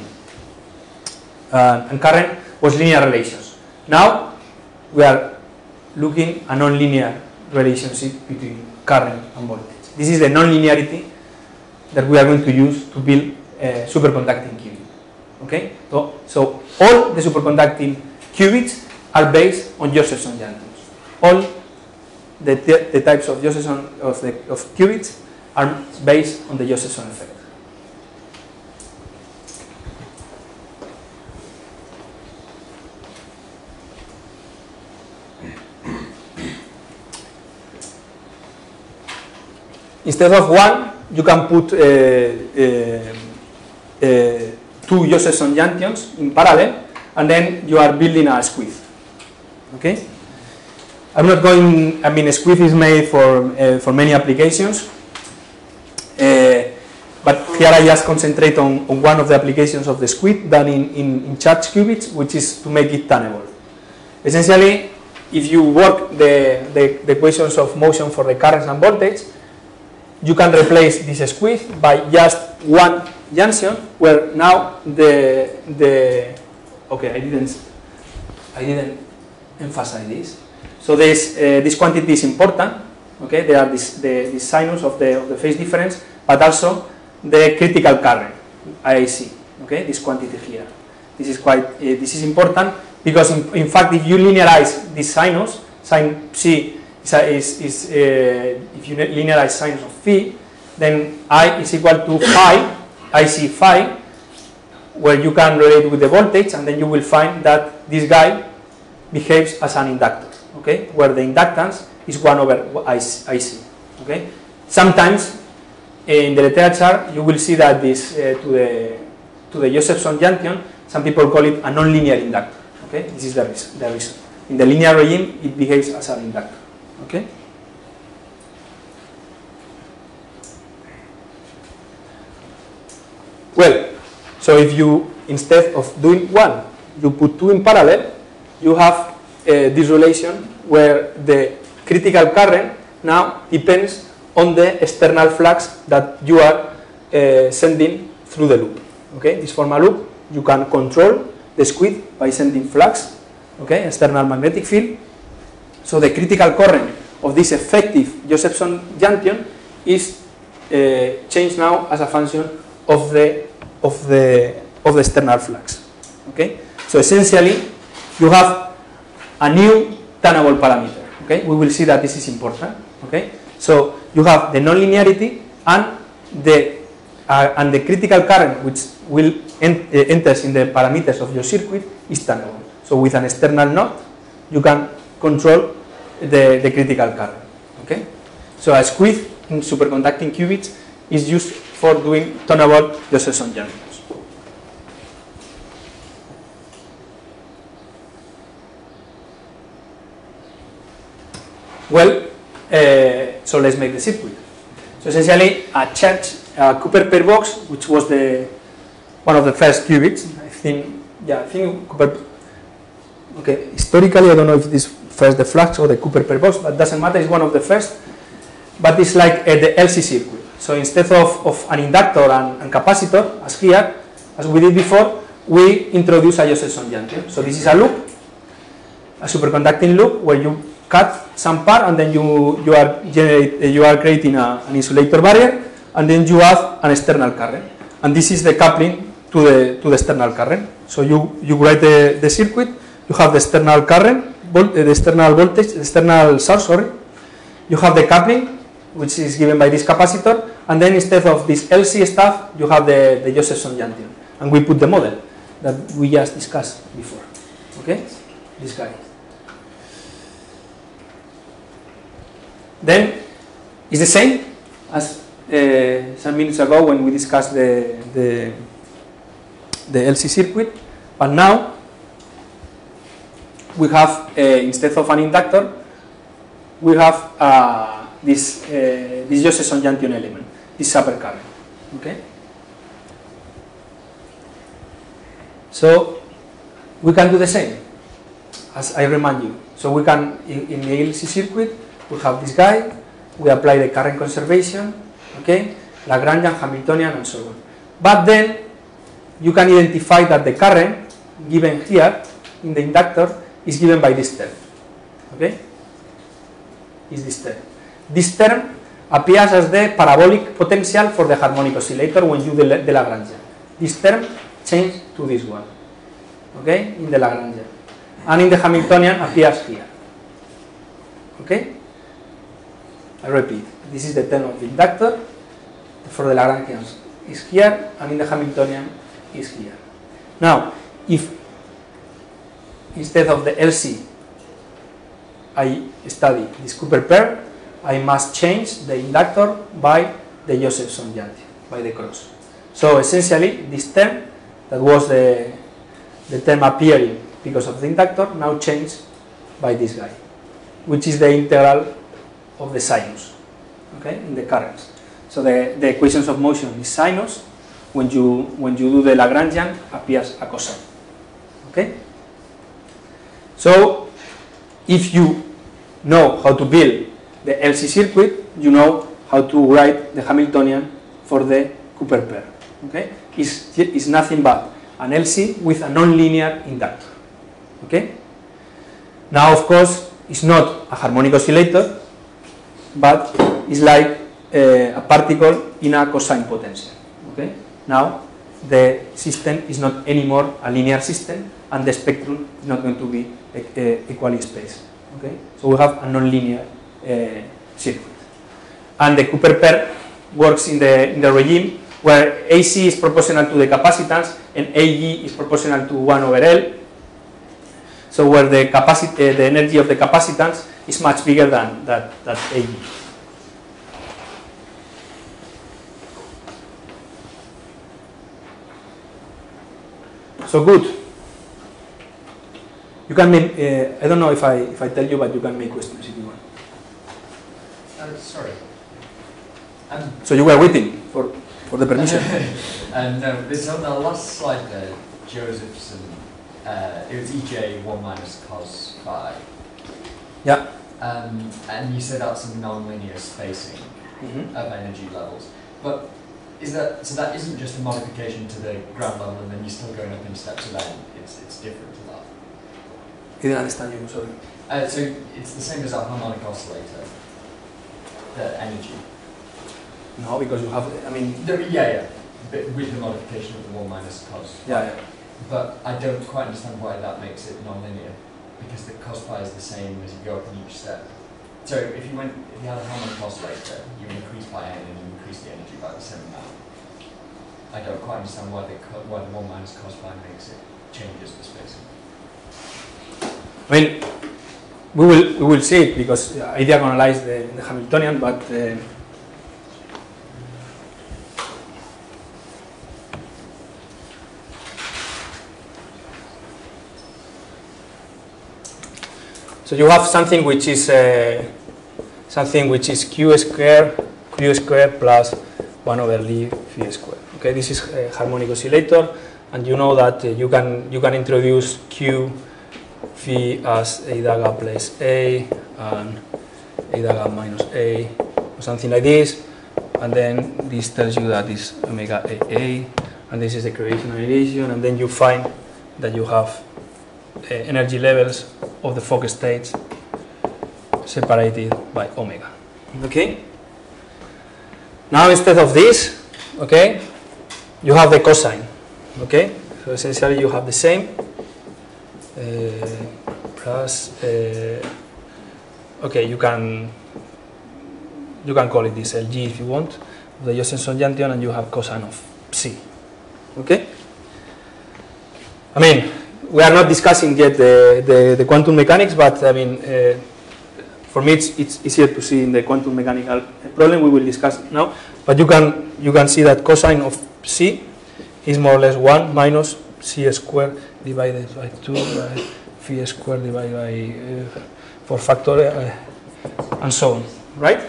current was linear relations. Now we are looking at a non-linear relationship between current and voltage. This is the non-linearity that we are going to use to build a superconducting qubit. Okay, so all the superconducting qubits are based on Josephson junctions. All the types of Josephson of qubits are based on the Josephson effect. Instead of one, you can put two Josephson junctions in parallel, and then you are building a squeeze. Okay, I'm not going. I mean, a squeeze is made for many applications. here I just concentrate on one of the applications of the squid done in charge qubits, which is to make it tunable. Essentially, if you work the equations of motion for the currents and voltage, you can replace this squid by just one junction, where now okay, I didn't emphasize this. So this quantity is important. Okay, they are the sinus of the phase difference, but also the critical current, IC. Okay, this quantity here. This is important because in fact, if you linearize this sinus, sin C is if you linearize sinus of phi, then I is equal to phi, IC phi, where you can relate with the voltage, and then you will find that this guy behaves as an inductor. Okay, where the inductance is 1 over IC. Okay, sometimes in the literature you will see that this to the Josephson junction, some people call it a nonlinear inductor. Okay, this is the reason. In the linear regime, it behaves as an inductor. Okay. Well, so if you, instead of doing one, you put two in parallel, you have this relation where the critical current now depends on the external flux that you are sending through the loop. Okay, this form a loop, you can control the squid by sending flux, okay, external magnetic field. So the critical current of this effective Josephson junction is changed now as a function of the external flux. Okay, so essentially you have a new tunable parameter. Okay, we will see that this is important. Okay, so you have the nonlinearity and the critical current, which will enters in the parameters of your circuit, is tunable. So with an external node, you can control the critical current. Okay, so a squid in superconducting qubits is used for doing tunable Josephson junctions. Well, so let's make the circuit. So essentially, a Cooper pair box, which was one of the first qubits. I think Cooper. Okay, historically, I don't know if this first the flux or the Cooper pair box, but doesn't matter. It's one of the first. But it's like the LC circuit. So instead of an inductor and capacitor, as here, as we did before, we introduce a Josephson junction. So this is a loop, a superconducting loop, where you cut some part, and then you are creating an insulator barrier, and then you add an external current, and this is the coupling to the external current. So you write the circuit, you have the external current, the external voltage, the external source, sorry. You have the coupling, which is given by this capacitor, and then instead of this LC stuff, you have the Josephson junction, and we put the model that we just discussed before. Okay, this guy. Then it's the same as some minutes ago when we discussed the LC circuit, but now we have instead of an inductor, we have this Josephson junction element, this supercurrent. Okay, so we can do the same, as I remind you. So we can in the LC circuit, we have this guy, we apply the current conservation, okay, Lagrangian, Hamiltonian, and so on. But then you can identify that the current given here in the inductor is given by this term. Okay, is this term. This term appears as the parabolic potential for the harmonic oscillator when you do the Lagrangian. This term changes to this one. Okay, in the Lagrangian, and in the Hamiltonian appears here. Okay. I repeat, this is the term of the inductor, for the Lagrangian is here, and in the Hamiltonian is here. Now, if instead of the LC I study this Cooper pair, I must change the inductor by the Josephson junction, by the cross. So essentially, this term, that was the term appearing because of the inductor, now changed by this guy, which is the integral of the sinus, okay, in the currents. So the equations of motion is sinus when you do the Lagrangian, appears a cosine. Okay? So, if you know how to build the LC circuit, you know how to write the Hamiltonian for the Cooper pair. Okay? It's nothing but an LC with a nonlinear inductor. Okay? Now, of course, it's not a harmonic oscillator, but it's like a particle in a cosine potential. Okay? Now, the system is not anymore a linear system, and the spectrum is not going to be equally spaced. Okay? So we have a nonlinear circuit. And the Cooper pair works in the regime where AC is proportional to the capacitance and AG is proportional to 1 over L. So where the energy of the capacitance is much bigger than that AG. So good. You can make, I don't know if I tell you, but you can make questions if you want. Sorry. So you were waiting for the permission. No, this on the last slide there, Josephson, it was EJ 1 minus cos phi. Yeah. And you said that's some non-linear spacing of energy levels. But is that, so that isn't just a modification to the ground level and then you're still going up in steps of n, it's different to that? I didn't understand you, sorry. So it's the same as our harmonic oscillator, the energy? No, because you have, I mean... Yeah, but with the modification of the 1 minus cos. Yeah. But I don't quite understand why that makes it non-linear, because the cos pi is the same as you go up in each step. So if you had a harmonic oscillator, you increase by n and you increase the energy by the same amount. I don't quite understand why the 1 minus cos pi makes it changes the spacing. I mean, we will see it because I diagonalize the Hamiltonian, but so you have something which is q squared plus 1 over d phi squared. Okay, this is a harmonic oscillator, and you know that you can introduce q phi as a daga plus a and a daga minus a or something like this, and then this tells you that is omega a, and this is the creation annihilation, and then you find that you have energy levels of the Fock states separated by omega. Okay. Now instead of this, okay, you have the cosine. Okay, so essentially you have the same plus. Okay, you can call it this Lg if you want, the Josephson-Jantion, and you have cosine of c. Okay. I mean, we are not discussing yet the quantum mechanics, but I mean, for me it's easier to see in the quantum mechanical problem we will discuss now. But you can see that cosine of c is more or less 1 minus c squared divided by 2 by phi squared divided by 4 factorial and so on, right?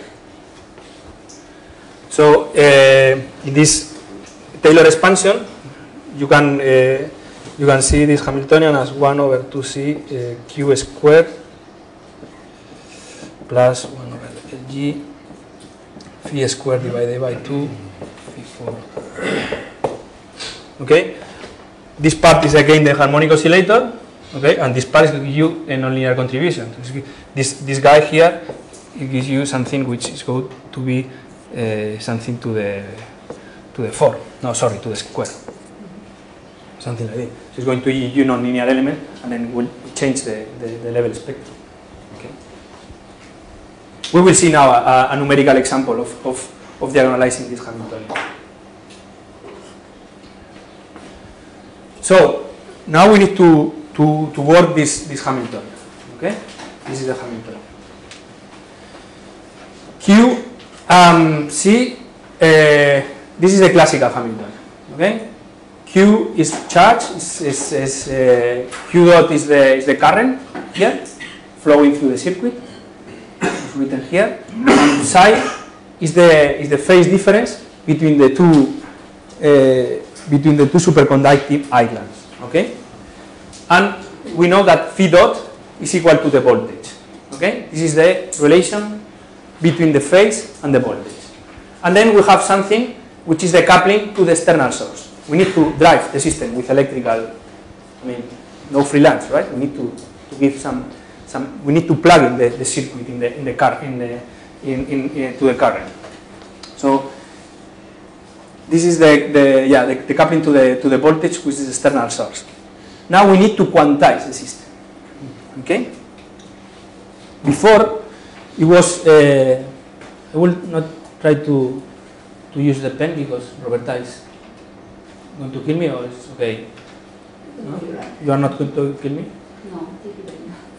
So in this Taylor expansion, you can see this Hamiltonian as 1 over 2c q squared plus 1 over Lg phi squared divided by 2 phi 4. Okay, this part is again the harmonic oscillator. Okay, and this part gives you a nonlinear contribution. This guy here, it gives you something which is going to be something to the 4. No, sorry, to the square. Something like this. So it's going to give you nonlinear element, and then we'll change the level spectrum. Okay. We will see now a numerical example of diagonalizing this Hamiltonian. So now we need to work this Hamiltonian. Okay, this is the Hamiltonian. Q C. This is a classical Hamiltonian. Okay, Q is charge. Q dot is the current here flowing through the circuit. It's written here. And psi is the phase difference between the two between the two superconducting islands. Okay, and we know that phi dot is equal to the voltage. Okay, this is the relation between the phase and the voltage. And then we have something which is the coupling to the external source. We need to drive the system with electrical, no freelance, right? We need to give some. We need to plug in the circuit to the current. So this is the coupling to the voltage, which is the external source. Now we need to quantize the system. Okay. Before it was. I will not try to use the pen because Roberta is going to kill me, or it's okay? No? You are not going to kill me? No, take it away.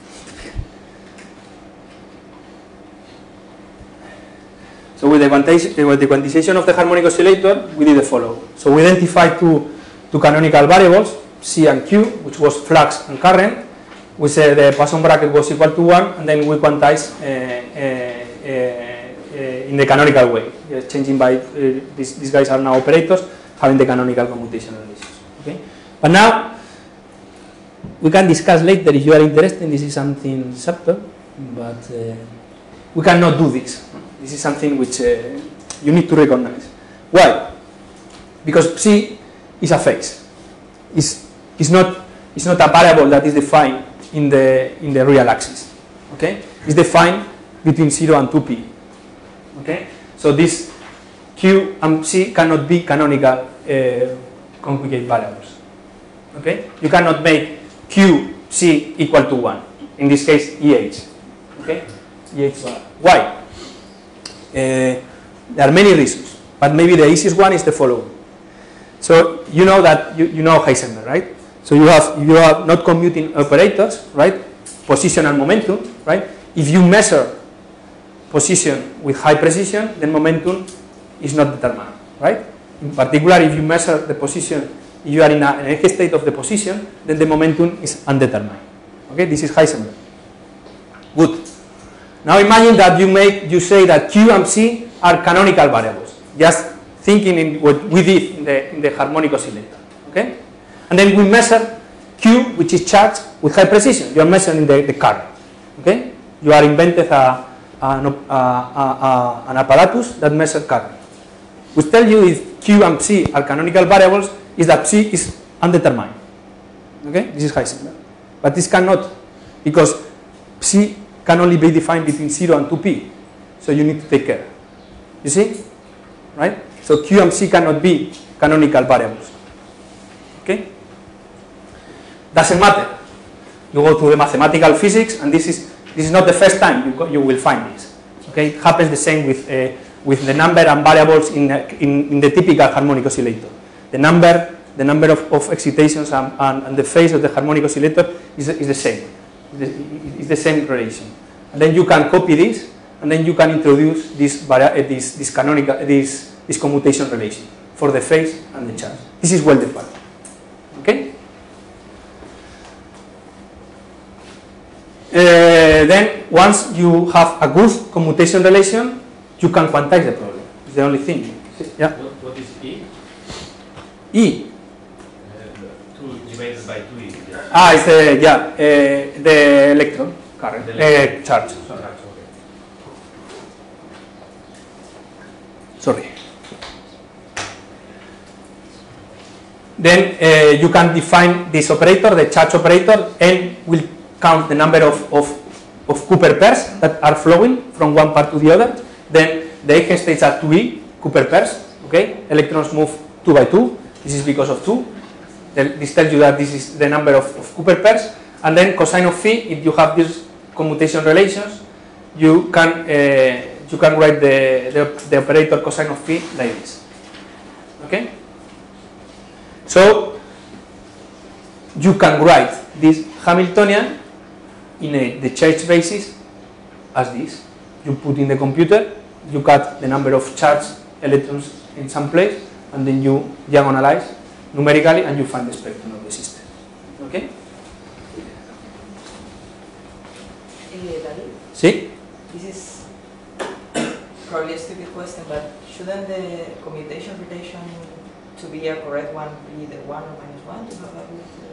So with the quantization of the harmonic oscillator, we did the following. So we identified two canonical variables, C and Q, which was flux and current. We said the Poisson bracket was equal to 1, and then we quantized in the canonical way, changing by these guys are now operators having the canonical commutation relations. Okay, but now we can discuss later if you are interested. This is something subtle, but we cannot do this. This is something which you need to recognize. Why? Because psi is a phase. It's not a variable that is defined in the real axis. Okay, it's defined between 0 and 2p. Okay, so this Q and C cannot be canonical conjugate variables. Okay, you cannot make Q C equal to 1. In this case, EH. Okay, EH. Why? There are many reasons, but maybe the easiest one is the following. So you know that you know Heisenberg, right? So you have not commuting operators, right? Position and momentum, right? If you measure position with high precision, then momentum is not determined, right? In particular, if you measure the position, if you are in an Eje state of the position, then the momentum is undetermined. Okay, this is Heisenberg. Good. Now imagine that you say that Q and C are canonical variables. Just thinking in what we did in the harmonic oscillator. Okay, and then we measure Q, which is charged with high precision. You are measuring the current. Okay, you are invented an apparatus that measures current. We tell you if Q and C are canonical variables is that C is undetermined. Okay, this is Heisenberg. But this cannot, because C can only be defined between 0 and 2p. So you need to take care. You see? Right? So Q and C cannot be canonical variables. Okay? Doesn't matter. You go to the mathematical physics, and this is not the first time you will find this. Okay? It happens the same with the number and variables in the typical harmonic oscillator. The number of excitations and the phase of the harmonic oscillator is the same. It's the same relation. And then you can copy this, and then you can introduce this commutation relation for the phase and the charge. This is well defined. Okay? Then once you have a good commutation relation, you can quantize the problem. It's the only thing. Yeah. What is E? E. 2 divided by 2E. It's the electron current, charge. Sorry. Then you can define this operator, the charge operator, and will count the number of Cooper pairs that are flowing from one part to the other. Then the eigenstates are 2e Cooper pairs. Okay, electrons move 2 by 2. This is because of 2. This tells you that this is the number of Cooper pairs. And then cosine of phi, if you have these commutation relations, you can write the operator cosine of phi like this. Okay. So you can write this Hamiltonian in the charge basis as this. You put in the computer, you cut the number of charged electrons in some place, and then you diagonalize numerically, and you find the spectrum of the system. Okay? David, See? this is probably a stupid question, but shouldn't the commutation relation to be a correct one, be either 1 or -1 to have a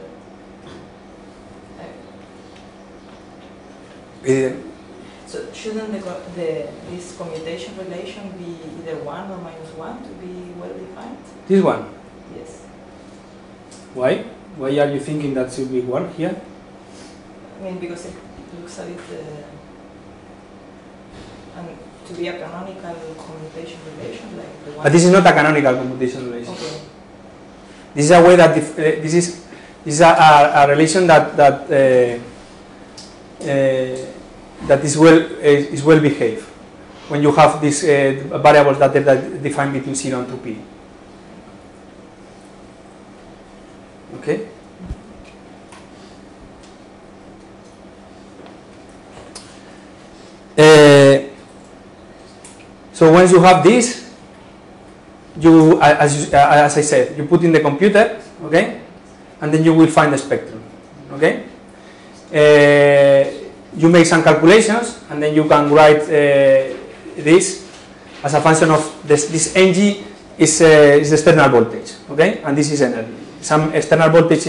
good. So shouldn't this commutation relation be either 1 or -1 to be well defined? This one. Yes. Why? Why are you thinking that should be 1 here? I mean, because it looks a bit, and to be a canonical commutation relation, like the one. But this is not a canonical commutation relation. Okay. This is a way that this is a relation that is well behaved when you have these variables that are defined between 0 and 2p. Okay. So once you have this, you, as I said, you put in the computer, okay, and then you will find the spectrum, okay. You make some calculations, and then you can write this as a function of this Ng is external voltage, okay, and this is energy, some external voltage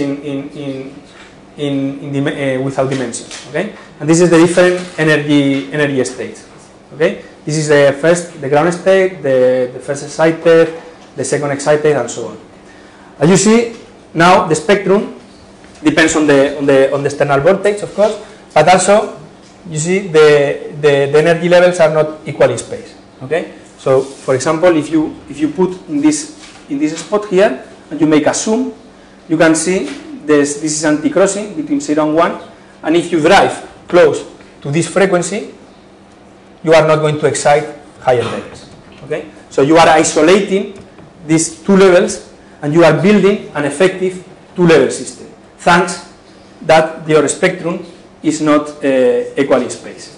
without dimensions, okay, and this is the different energy states, okay. This is the ground state, the first excited, the second excited, and so on. As you see, now the spectrum depends on the external voltage, of course, but also you see the energy levels are not equally spaced. Okay, so for example, if you put in this spot here and you make a zoom, you can see this is anti-crossing between 0 and 1, and if you drive close to this frequency, you are not going to excite higher levels. Okay, so you are isolating these two levels, and you are building an effective two-level system, thanks that your spectrum is not equally spaced.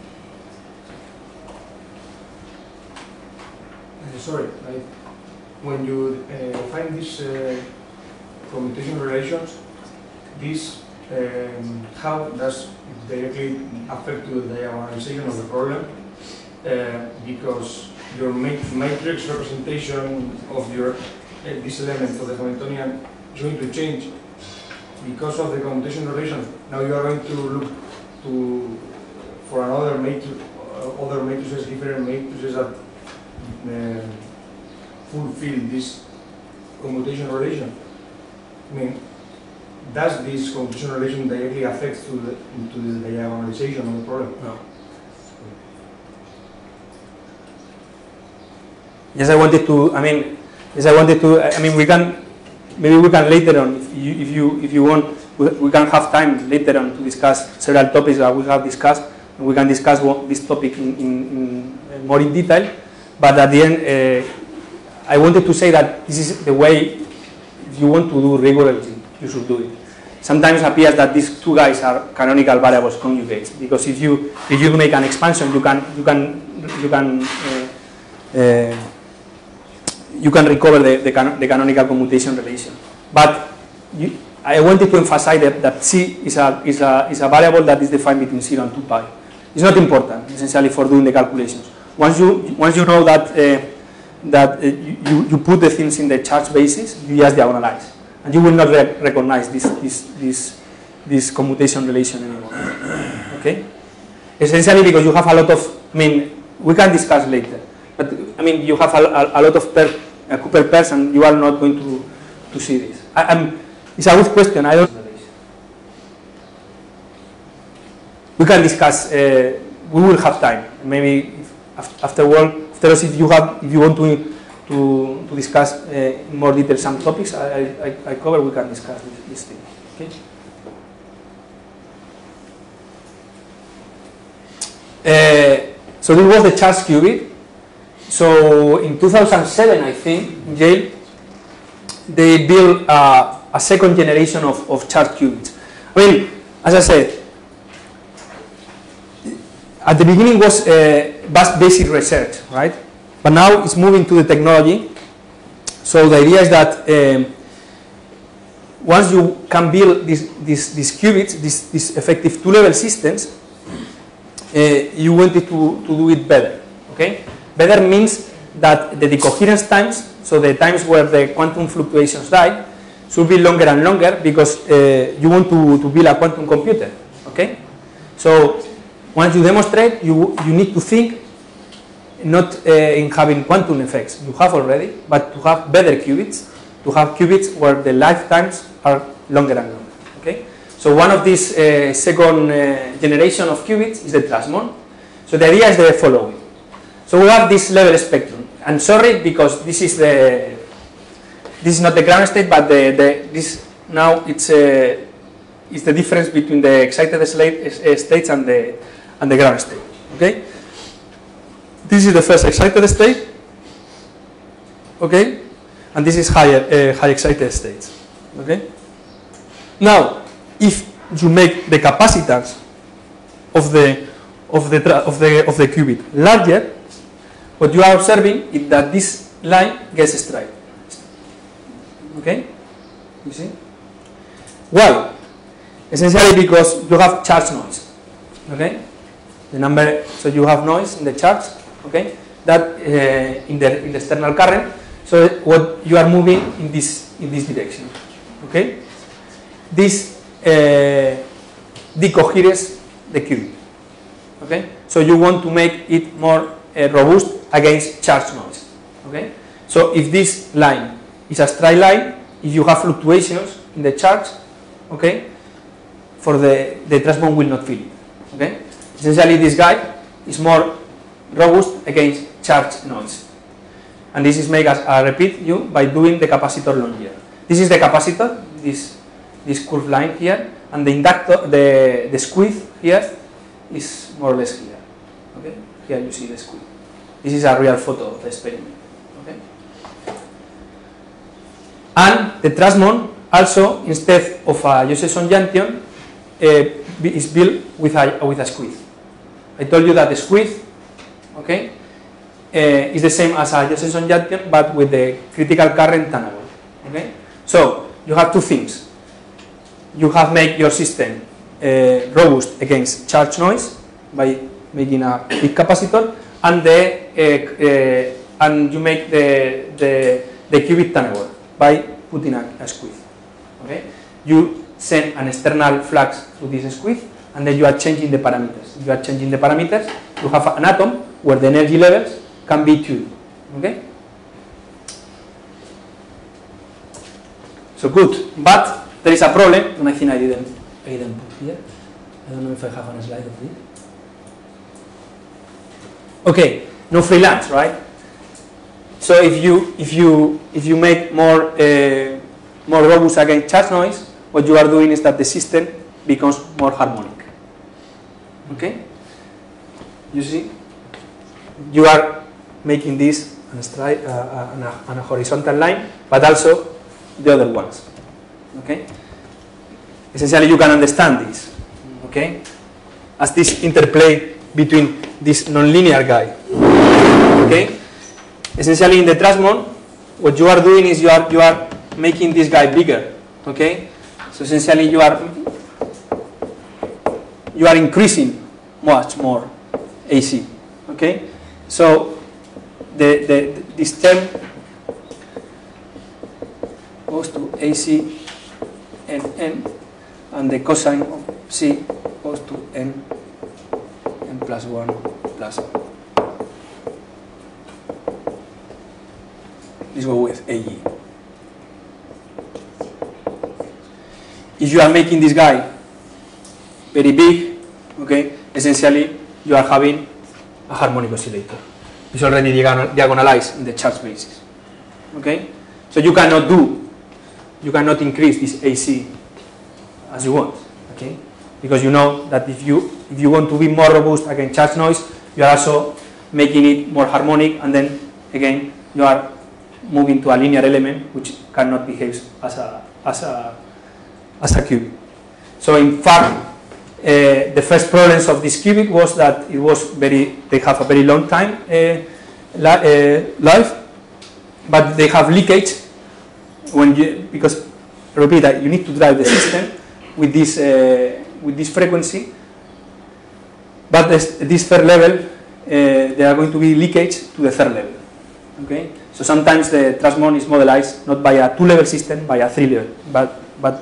Sorry, when you find these commutation relations, this how does it directly affect to the diagonalization of the problem? Because your matrix representation of your this element of the Hamiltonian is going to change because of the commutation relation. Now you are going to look for another matrix, other matrices, different matrices that fulfill this commutation relation. I mean, does this commutation relation directly affect to the diagonalization of the problem? No. Yes, I wanted to. I mean, we can. Maybe we can later on, if you want, we can have time later on to discuss several topics that we have discussed, and we can discuss this topic in more in detail. But at the end, I wanted to say that this is the way. If you want to do rigorously, you should do it. Sometimes it appears that these two guys are canonical variables conjugates, because if you make an expansion, you can recover the canonical commutation relation. But I wanted to emphasize that C is a variable that is defined between 0 and 2 pi. It's not important essentially for doing the calculations. Once you know that you put the things in the charge basis, you just diagonalize, and you will not recognize this commutation relation anymore. Okay? Essentially because you have a lot of. I mean, we can discuss later, but I mean you have a lot of Cooper pairs, and you are not going to see this. It's a good question. I don't. We can discuss. We will have time. Maybe afterwards, if you want to discuss in more detail some topics I cover, we can discuss this thing. Okay. So this was the charge qubit. So in 2007, I think, in Yale, they built a second generation of charge qubits. I mean, as I said, at the beginning was basic research, right? But now it's moving to the technology. So the idea is that once you can build these qubits, these effective two-level systems, you wanted to do it better, okay? Better means that the decoherence times so the times where the quantum fluctuations die, should be longer and longer because you want to build a quantum computer. Okay? So once you demonstrate, you need to think not in having quantum effects. You have already, but to have better qubits, to have qubits where the lifetimes are longer and longer. Okay? So one of these second generation of qubits is the Trasmon. So the idea is the following. So we have this level spectrum. And sorry, because this is not the ground state, but this now it's the difference between the excited states and the ground state. Okay, this is the first excited state. Okay, and this is high excited states. Okay. Now, if you make the capacitance of the qubit larger, what you are observing is that this line gets straight. Okay? You see? Why? Essentially because you have charge noise. Okay? The number, so you have noise in the charge. Okay? That in the external current. So what you are moving in this direction. Okay? This decoheres the qubit. Okay? So you want to make it more robust against charge noise. Okay? So if this line is a straight line, if you have fluctuations in the charge, okay, for the Trasmon will not feel it. Okay? Essentially this guy is more robust against charge noise. And this is made, as I repeat you, by doing the capacitor longier. This is the capacitor, this curved line here, and the inductor, the squeeze here is more or less here. Okay? Here you see the squeeze. This is a real photo of the experiment. Okay? And the Trasmon also, instead of a Josephson junction, is built with a squeeze. I told you that the squeeze, okay, is the same as a Josephson junction, but with the critical current tunnable. Okay? So you have two things. You have made your system robust against charge noise by making a big capacitor, and and you make the qubit tunnable by putting a squeeze. Okay? You send an external flux through this squeeze, and then you are changing the parameters. If you are changing the parameters, you have an atom where the energy levels can be tuned. Okay? So good, but there is a problem, and I think I didn't put here. I don't know if I have a slide of it. Okay, no freelance, right? So if you make more robust against charge noise, what you are doing is that the system becomes more harmonic. Okay? You see? You are making this on a horizontal line, but also the other ones. Okay? Essentially, you can understand this. Okay? As this interplay between this nonlinear guy. Okay? Essentially, in the Trasmon, what you are doing is you are making this guy bigger. Okay? So essentially, you are increasing much more AC. Okay? So this term goes to AC n, and the cosine of C goes to n plus 1 plus 1. Let's go with AE. If you are making this guy very big, okay, essentially you are having a harmonic oscillator. It's already diagonalized in the charge basis. Okay? So you cannot increase this AC as you want. Okay? Because you know that if you want to be more robust against charge noise, you are also making it more harmonic, and then again you are moving to a linear element which cannot behave as a qubit. So in fact, the first problems of this qubit was that they have a very long time life, but they have leakage because repeat that you need to drive the system with this frequency, but this third level, there are going to be leakage to the third level. Okay, So sometimes the transmon is modelized not by a 2-level system, by a 3-level, but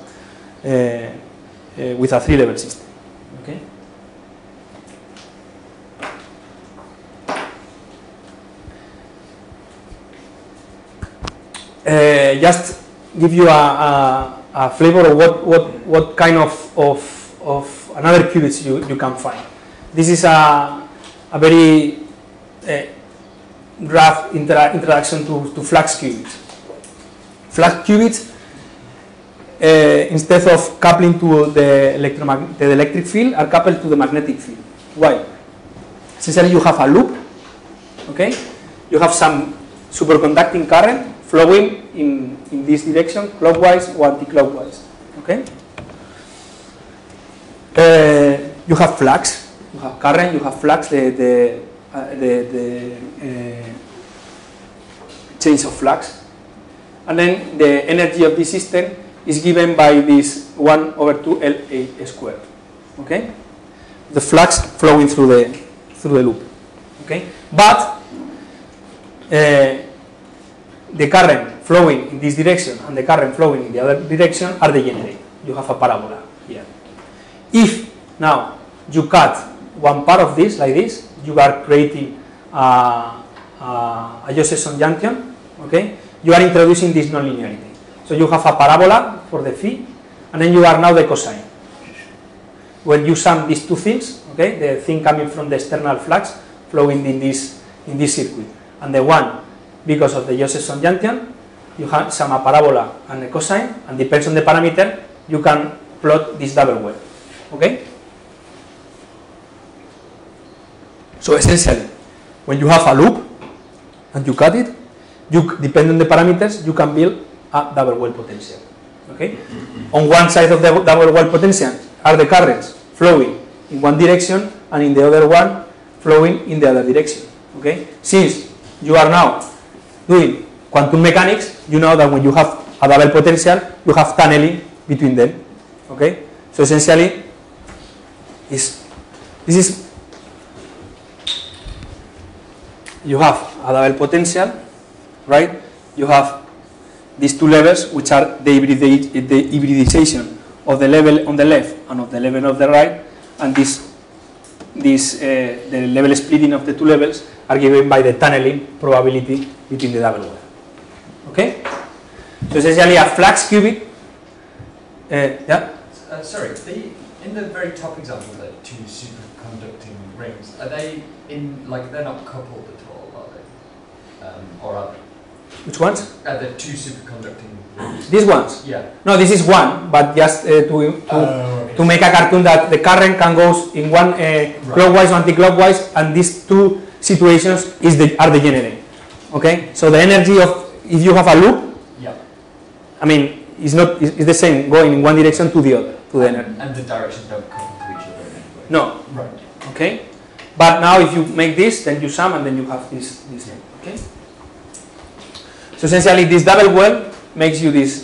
with a 3-level system. Okay. Just give you a flavor of what kind of another qubits you can find. This is a very rough introduction to flux qubits. Flux qubits, instead of coupling to the electric field, are coupled to the magnetic field. Why? Essentially, you have a loop. Okay, you have some superconducting current flowing in this direction, clockwise or anti-clockwise. Okay. You have flux, you have current, you have flux, the change of flux, and then the energy of this system is given by this 1/2 LA squared. Okay, the flux flowing through the loop. Okay, but the current flowing in this direction and the current flowing in the other direction are degenerate. You have a parabola here. If now you cut one part of this like this, you are creating a Josephson junction. Okay, you are introducing this nonlinearity. So you have a parabola for the phi, and then you are now the cosine. When you sum these two things, okay, the thing coming from the external flux flowing in this circuit, and the one because of the Josephson junction, you have sum a parabola and a cosine, and depends on the parameter, you can plot this double wave. Okay? So essentially, when you have a loop and you cut it, depending on the parameters, you can build a double wave potential. Okay? On one side of the double wave potential are the currents flowing in one direction, and in the other one flowing in the other direction. Okay? Since you are now doing quantum mechanics, you know that when you have a double potential, you have tunneling between them. Okay? So essentially, this is, you have a double potential, right? You have these two levels, which are the hybridization of the level on the left and of the level on the right, and the level splitting of the two levels are given by the tunneling probability between the double wave. Okay? So essentially a flux qubit. Yeah? Sorry, in the very top example, the two superconducting rings, are they they're not coupled at all, are they? Or are they? Which ones? The two superconducting rings. These ones? Yeah. No, this is one, but just to make a cartoon that the current can go in one clockwise or anti-clockwise, and these two situations are degenerate. Okay? So the energy of, if you have a loop, yeah, I mean, it's the same going in one direction to the other, to the energy. And the directions don't couple to each other in any way. No. Right. Okay? But now if you make this, then you sum, and then you have this thing. Okay? So essentially, this double wave makes you this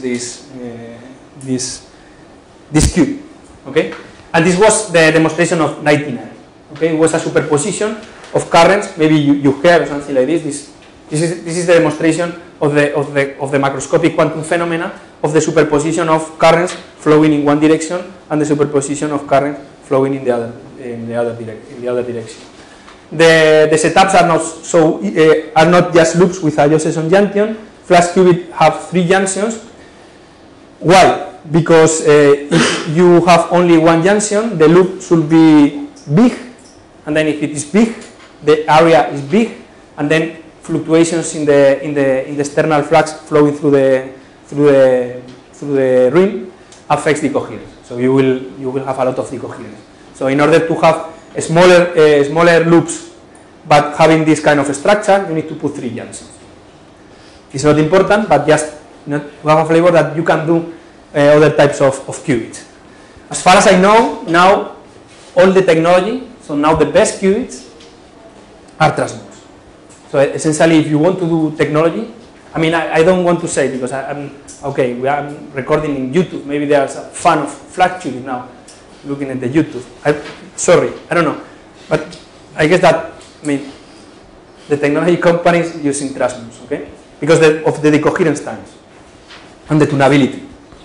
cube. Okay? And this was the demonstration of 99. Okay? It was a superposition of currents. Maybe you heard something like this. This is the demonstration of the macroscopic quantum phenomena of the superposition of currents flowing in one direction and the superposition of currents flowing in the other direction. The setups are not just loops with a Josephson junction. Flux qubits have 3 junctions. Why? Because if you have only one junction, the loop should be big, and then if it is big, the area is big, and then fluctuations in the external flux flowing through the ring affects the coherence. So you will have a lot of decoherence. So in order to have smaller loops, but having this kind of structure, you need to put 3 junctions. It's not important, but just to have a flavor that you can do other types of qubits. As far as I know, now all the technology, so now the best qubits are transmons. So essentially, if you want to do technology, I mean, I don't want to say, because I'm recording in YouTube. Maybe there's a fan of flux qubit now looking at the YouTube. Sorry, I don't know, but I guess that, I mean, the technology companies using transmons. Okay, because of the decoherence times and the tunability.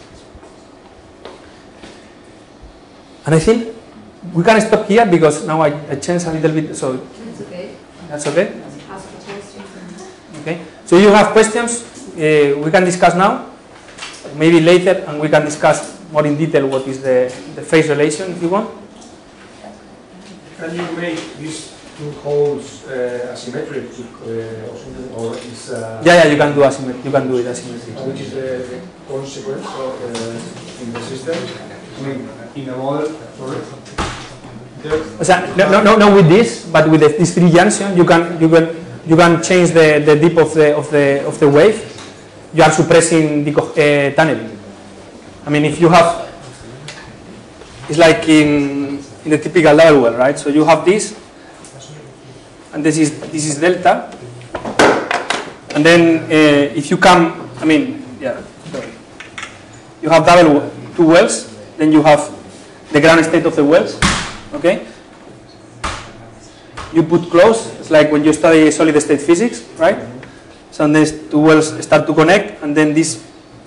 And I think we can stop here because now I changed a little bit, so It's okay. that's okay? Ask the questions. Okay. So you have questions, we can discuss now, maybe later, and we can discuss more in detail what is the phase relation if you want. Can you make these two holes asymmetric or something, or is Yeah, you can do asymmetric. You can do it asymmetric. which is the consequence of, in the system? I mean, in a model, sorry. No, with this, but with this free junction, you can change the dip of the wave. You are suppressing the tunneling. I mean, if you have, it's like in the typical double well, right? So you have this, and this is delta, and then if you come, I mean, yeah, sorry. You have two wells, then you have the ground state of the wells, okay? You put close, it's like when you study solid state physics, right? So these two wells start to connect, and then this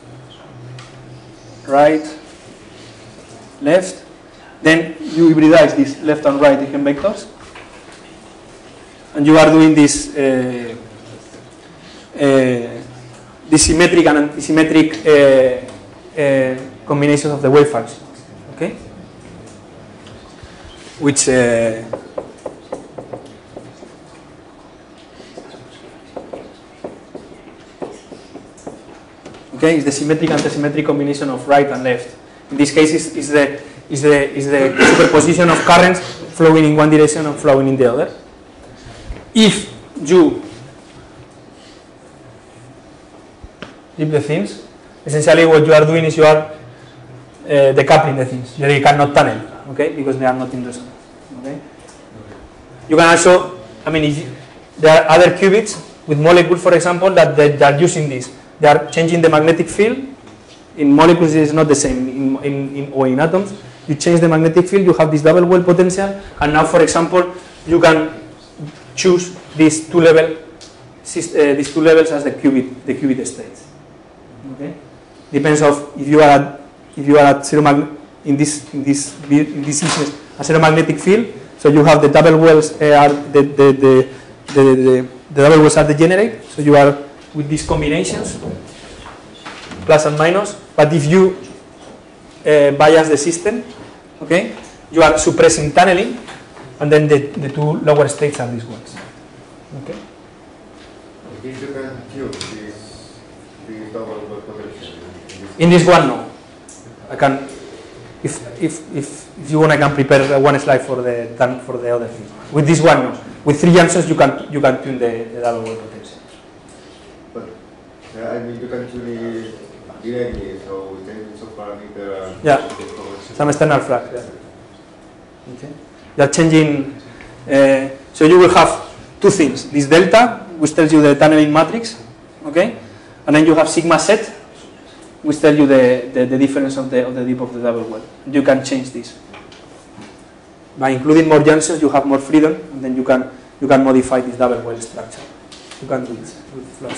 right, left, then you hybridize this left and right eigenvectors, and you are doing this symmetric and antisymmetric combinations of the wave functions, okay? Which okay, is the symmetric and antisymmetric combination of right and left. In this case, is the superposition of currents flowing in one direction and flowing in the other. If you flip the things, essentially what you are doing is you are decoupling the things. You cannot tunnel, okay, because they are not in resonance. Okay. You can also, I mean, if there are other qubits with molecules, for example, that they are using this. They are changing the magnetic field. In molecules, it is not the same. Or in atoms, you change the magnetic field. You have this double well potential, and now, for example, you can choose these two levels as the qubit states. Okay, depends of if you are at zero in this instance a zero magnetic field. So you have the double wells are the double wells are degenerate. So you are with these combinations, plus and minus. But if you bias the system, okay, you are suppressing tunneling, and then the two lower states are these ones. Okay. If you can tune this double well potential. In this one, no. I can. If you want, I can prepare one slide for the other thing. With this one, no. With three junctions, you can tune the double well potential. But I mean, you can tune it directly, so with any of parameter. Yeah. Some external flux. Yeah. Okay. You are changing. So you will have two things: this delta, which tells you the tunneling matrix, okay, and then you have sigma set, which tells you the difference of the dip of the double well. You can change this by including more junctions. You have more freedom, and then you can modify this double well structure. You can do it with flux.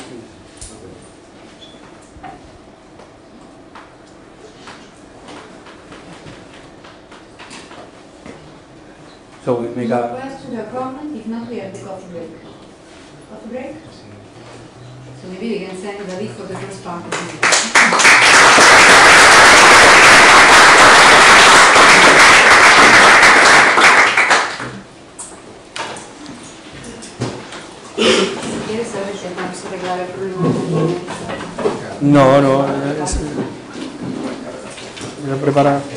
So we make a question or comment. If not, we have the coffee break. Coffee break? So maybe we can send David for the first part of the ¿Quieres saber si vamos a arreglar el problema? no, voy a preparar.